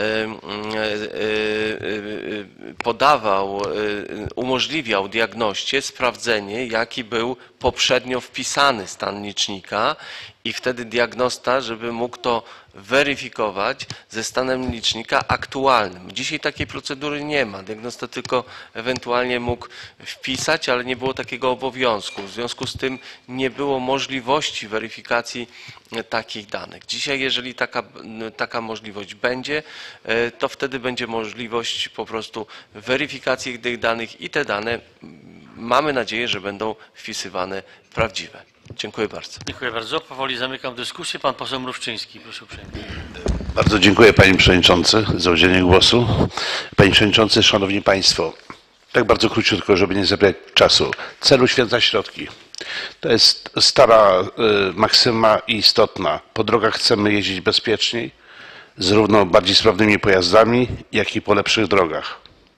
podawał, umożliwiał diagnoście sprawdzenie, jaki był poprzednio wpisany stan licznika i wtedy diagnosta, żeby mógł to weryfikować ze stanem licznika aktualnym. Dzisiaj takiej procedury nie ma. Diagnosta tylko ewentualnie mógł wpisać, ale nie było takiego obowiązku. W związku z tym nie było możliwości weryfikacji takich danych. Dzisiaj, jeżeli taka, taka możliwość będzie, to wtedy będzie możliwość po prostu weryfikacji tych danych i te dane, mamy nadzieję, że będą wpisywane prawdziwe. Dziękuję bardzo. Dziękuję bardzo. Powoli zamykam dyskusję. Pan poseł Mrówczyński, proszę uprzejmie. Bardzo dziękuję Panie Przewodniczący za udzielenie głosu. Panie Przewodniczący, Szanowni Państwo, tak bardzo króciutko, żeby nie zabierać czasu. Cel uświęca środki. To jest stara y, maksyma i istotna. Po drogach chcemy jeździć bezpieczniej, zarówno bardziej sprawnymi pojazdami, jak i po lepszych drogach.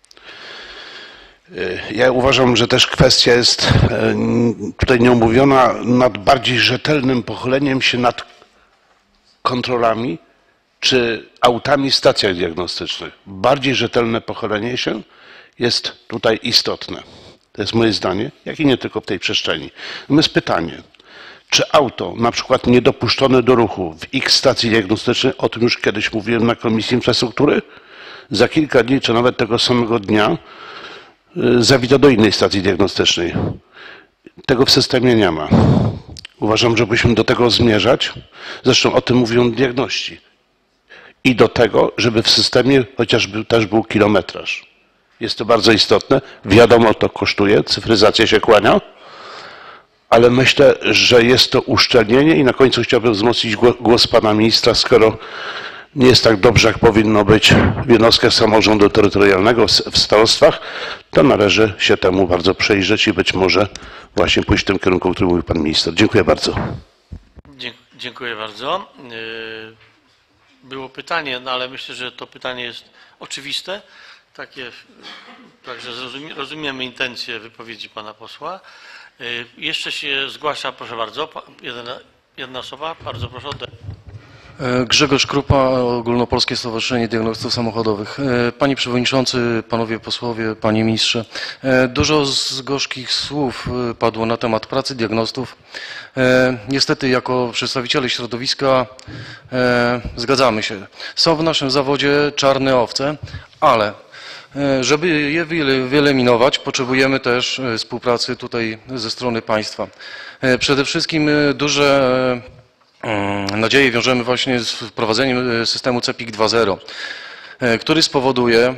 Ja uważam, że też kwestia jest tutaj nieomówiona nad bardziej rzetelnym pochyleniem się nad kontrolami czy autami w stacjach diagnostycznych. Bardziej rzetelne pochylenie się jest tutaj istotne. To jest moje zdanie, jak i nie tylko w tej przestrzeni. Natomiast pytanie, czy auto na przykład niedopuszczone do ruchu w X stacji diagnostycznej, o tym już kiedyś mówiłem na Komisji Infrastruktury, za kilka dni czy nawet tego samego dnia zawita do innej stacji diagnostycznej. Tego w systemie nie ma. Uważam, że byśmy do tego zmierzać. Zresztą o tym mówią diagności. I do tego, żeby w systemie chociażby też był kilometraż. Jest to bardzo istotne. Wiadomo, to kosztuje. Cyfryzacja się kłania. Ale myślę, że jest to uszczelnienie i na końcu chciałbym wzmocnić głos pana ministra, skoro nie jest tak dobrze, jak powinno być w jednostkach samorządu terytorialnego, w starostwach, to należy się temu bardzo przyjrzeć i być może właśnie pójść w tym kierunku, o którym mówił pan minister. Dziękuję bardzo. Dziękuję bardzo. Było pytanie, no ale myślę, że to pytanie jest oczywiste. Takie, także rozumiemy intencje wypowiedzi pana posła. Jeszcze się zgłasza, proszę bardzo, jedna, jedna osoba, bardzo proszę. Grzegorz Krupa, Ogólnopolskie Stowarzyszenie Diagnostów Samochodowych. Panie Przewodniczący, Panowie Posłowie, Panie Ministrze, dużo z gorzkich słów padło na temat pracy diagnostów. Niestety jako przedstawiciele środowiska zgadzamy się. Są w naszym zawodzie czarne owce, ale żeby je wyeliminować, potrzebujemy też współpracy tutaj ze strony państwa. Przede wszystkim duże nadzieję wiążemy właśnie z wprowadzeniem systemu CEPiK dwa zero, który spowoduje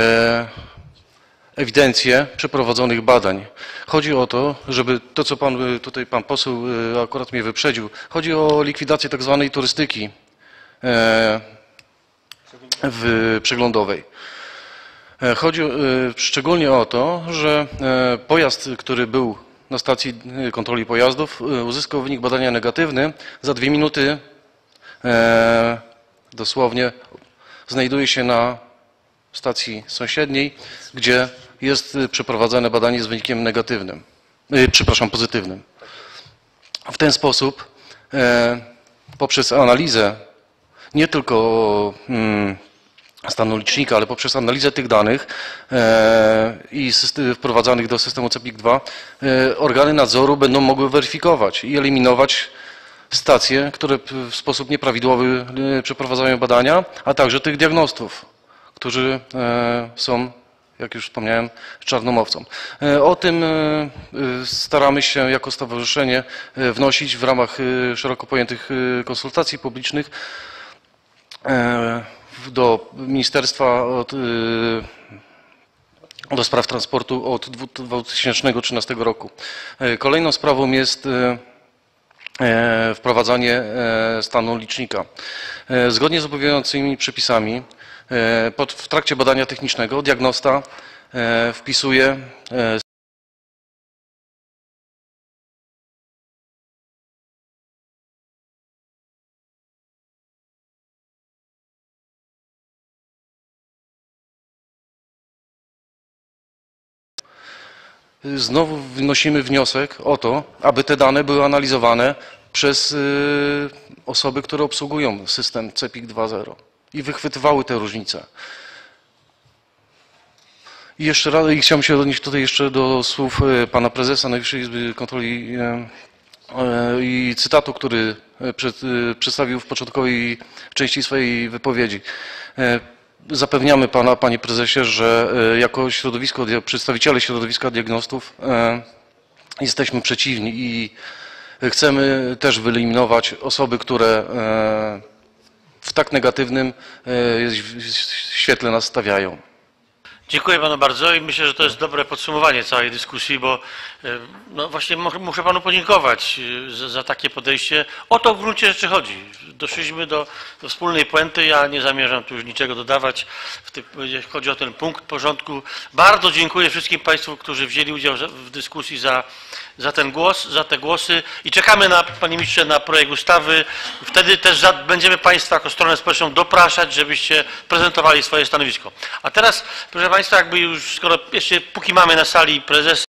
ewidencję przeprowadzonych badań. Chodzi o to, żeby to, co pan tutaj pan poseł akurat mnie wyprzedził, chodzi o likwidację tak zwanej turystyki w przeglądowej. Chodzi szczególnie o to, że pojazd, który był na stacji kontroli pojazdów, uzyskał wynik badania negatywny. Za dwie minuty e, dosłownie znajduje się na stacji sąsiedniej, gdzie jest przeprowadzane badanie z wynikiem negatywnym, e, przepraszam, pozytywnym. W ten sposób e, poprzez analizę nie tylko mm, stanu licznika, ale poprzez analizę tych danych e, i system, wprowadzanych do systemu CEPiK dwa e, organy nadzoru będą mogły weryfikować i eliminować stacje, które w sposób nieprawidłowy e, przeprowadzają badania, a także tych diagnostów, którzy e, są, jak już wspomniałem, czarną owcą. E, o tym e, staramy się jako stowarzyszenie e, wnosić w ramach e, szeroko pojętych e, konsultacji publicznych e, do Ministerstwa od, do Spraw Transportu od dwa tysiące trzynastego roku. Kolejną sprawą jest wprowadzanie stanu licznika. Zgodnie z obowiązującymi przepisami w trakcie badania technicznego diagnosta wpisuje znowu wnosimy wniosek o to, aby te dane były analizowane przez osoby, które obsługują system CEPiK dwa zero i wychwytywały te różnice. I jeszcze raz i chciałem się odnieść tutaj jeszcze do słów pana prezesa Najwyższej Izby Kontroli i cytatu, który przed, przedstawił w początkowej części swojej wypowiedzi. Zapewniamy pana, panie prezesie, że jako środowisko, przedstawiciele środowiska diagnostów jesteśmy przeciwni i chcemy też wyeliminować osoby, które w tak negatywnym świetle nas stawiają. Dziękuję panu bardzo i myślę, że to jest dobre podsumowanie całej dyskusji, bo no właśnie muszę panu podziękować za, za takie podejście. O to w gruncie rzeczy chodzi. Doszliśmy do, do wspólnej puenty. Ja nie zamierzam tu już niczego dodawać, w tym, jeśli chodzi o ten punkt porządku. Bardzo dziękuję wszystkim państwu, którzy wzięli udział w dyskusji za, za ten głos, za te głosy i czekamy na, panie ministrze, na projekt ustawy. Wtedy też za, będziemy państwa jako stronę społeczną dopraszać, żebyście prezentowali swoje stanowisko. A teraz, proszę państwa, jakby już, skoro jeszcze póki mamy na sali prezesa,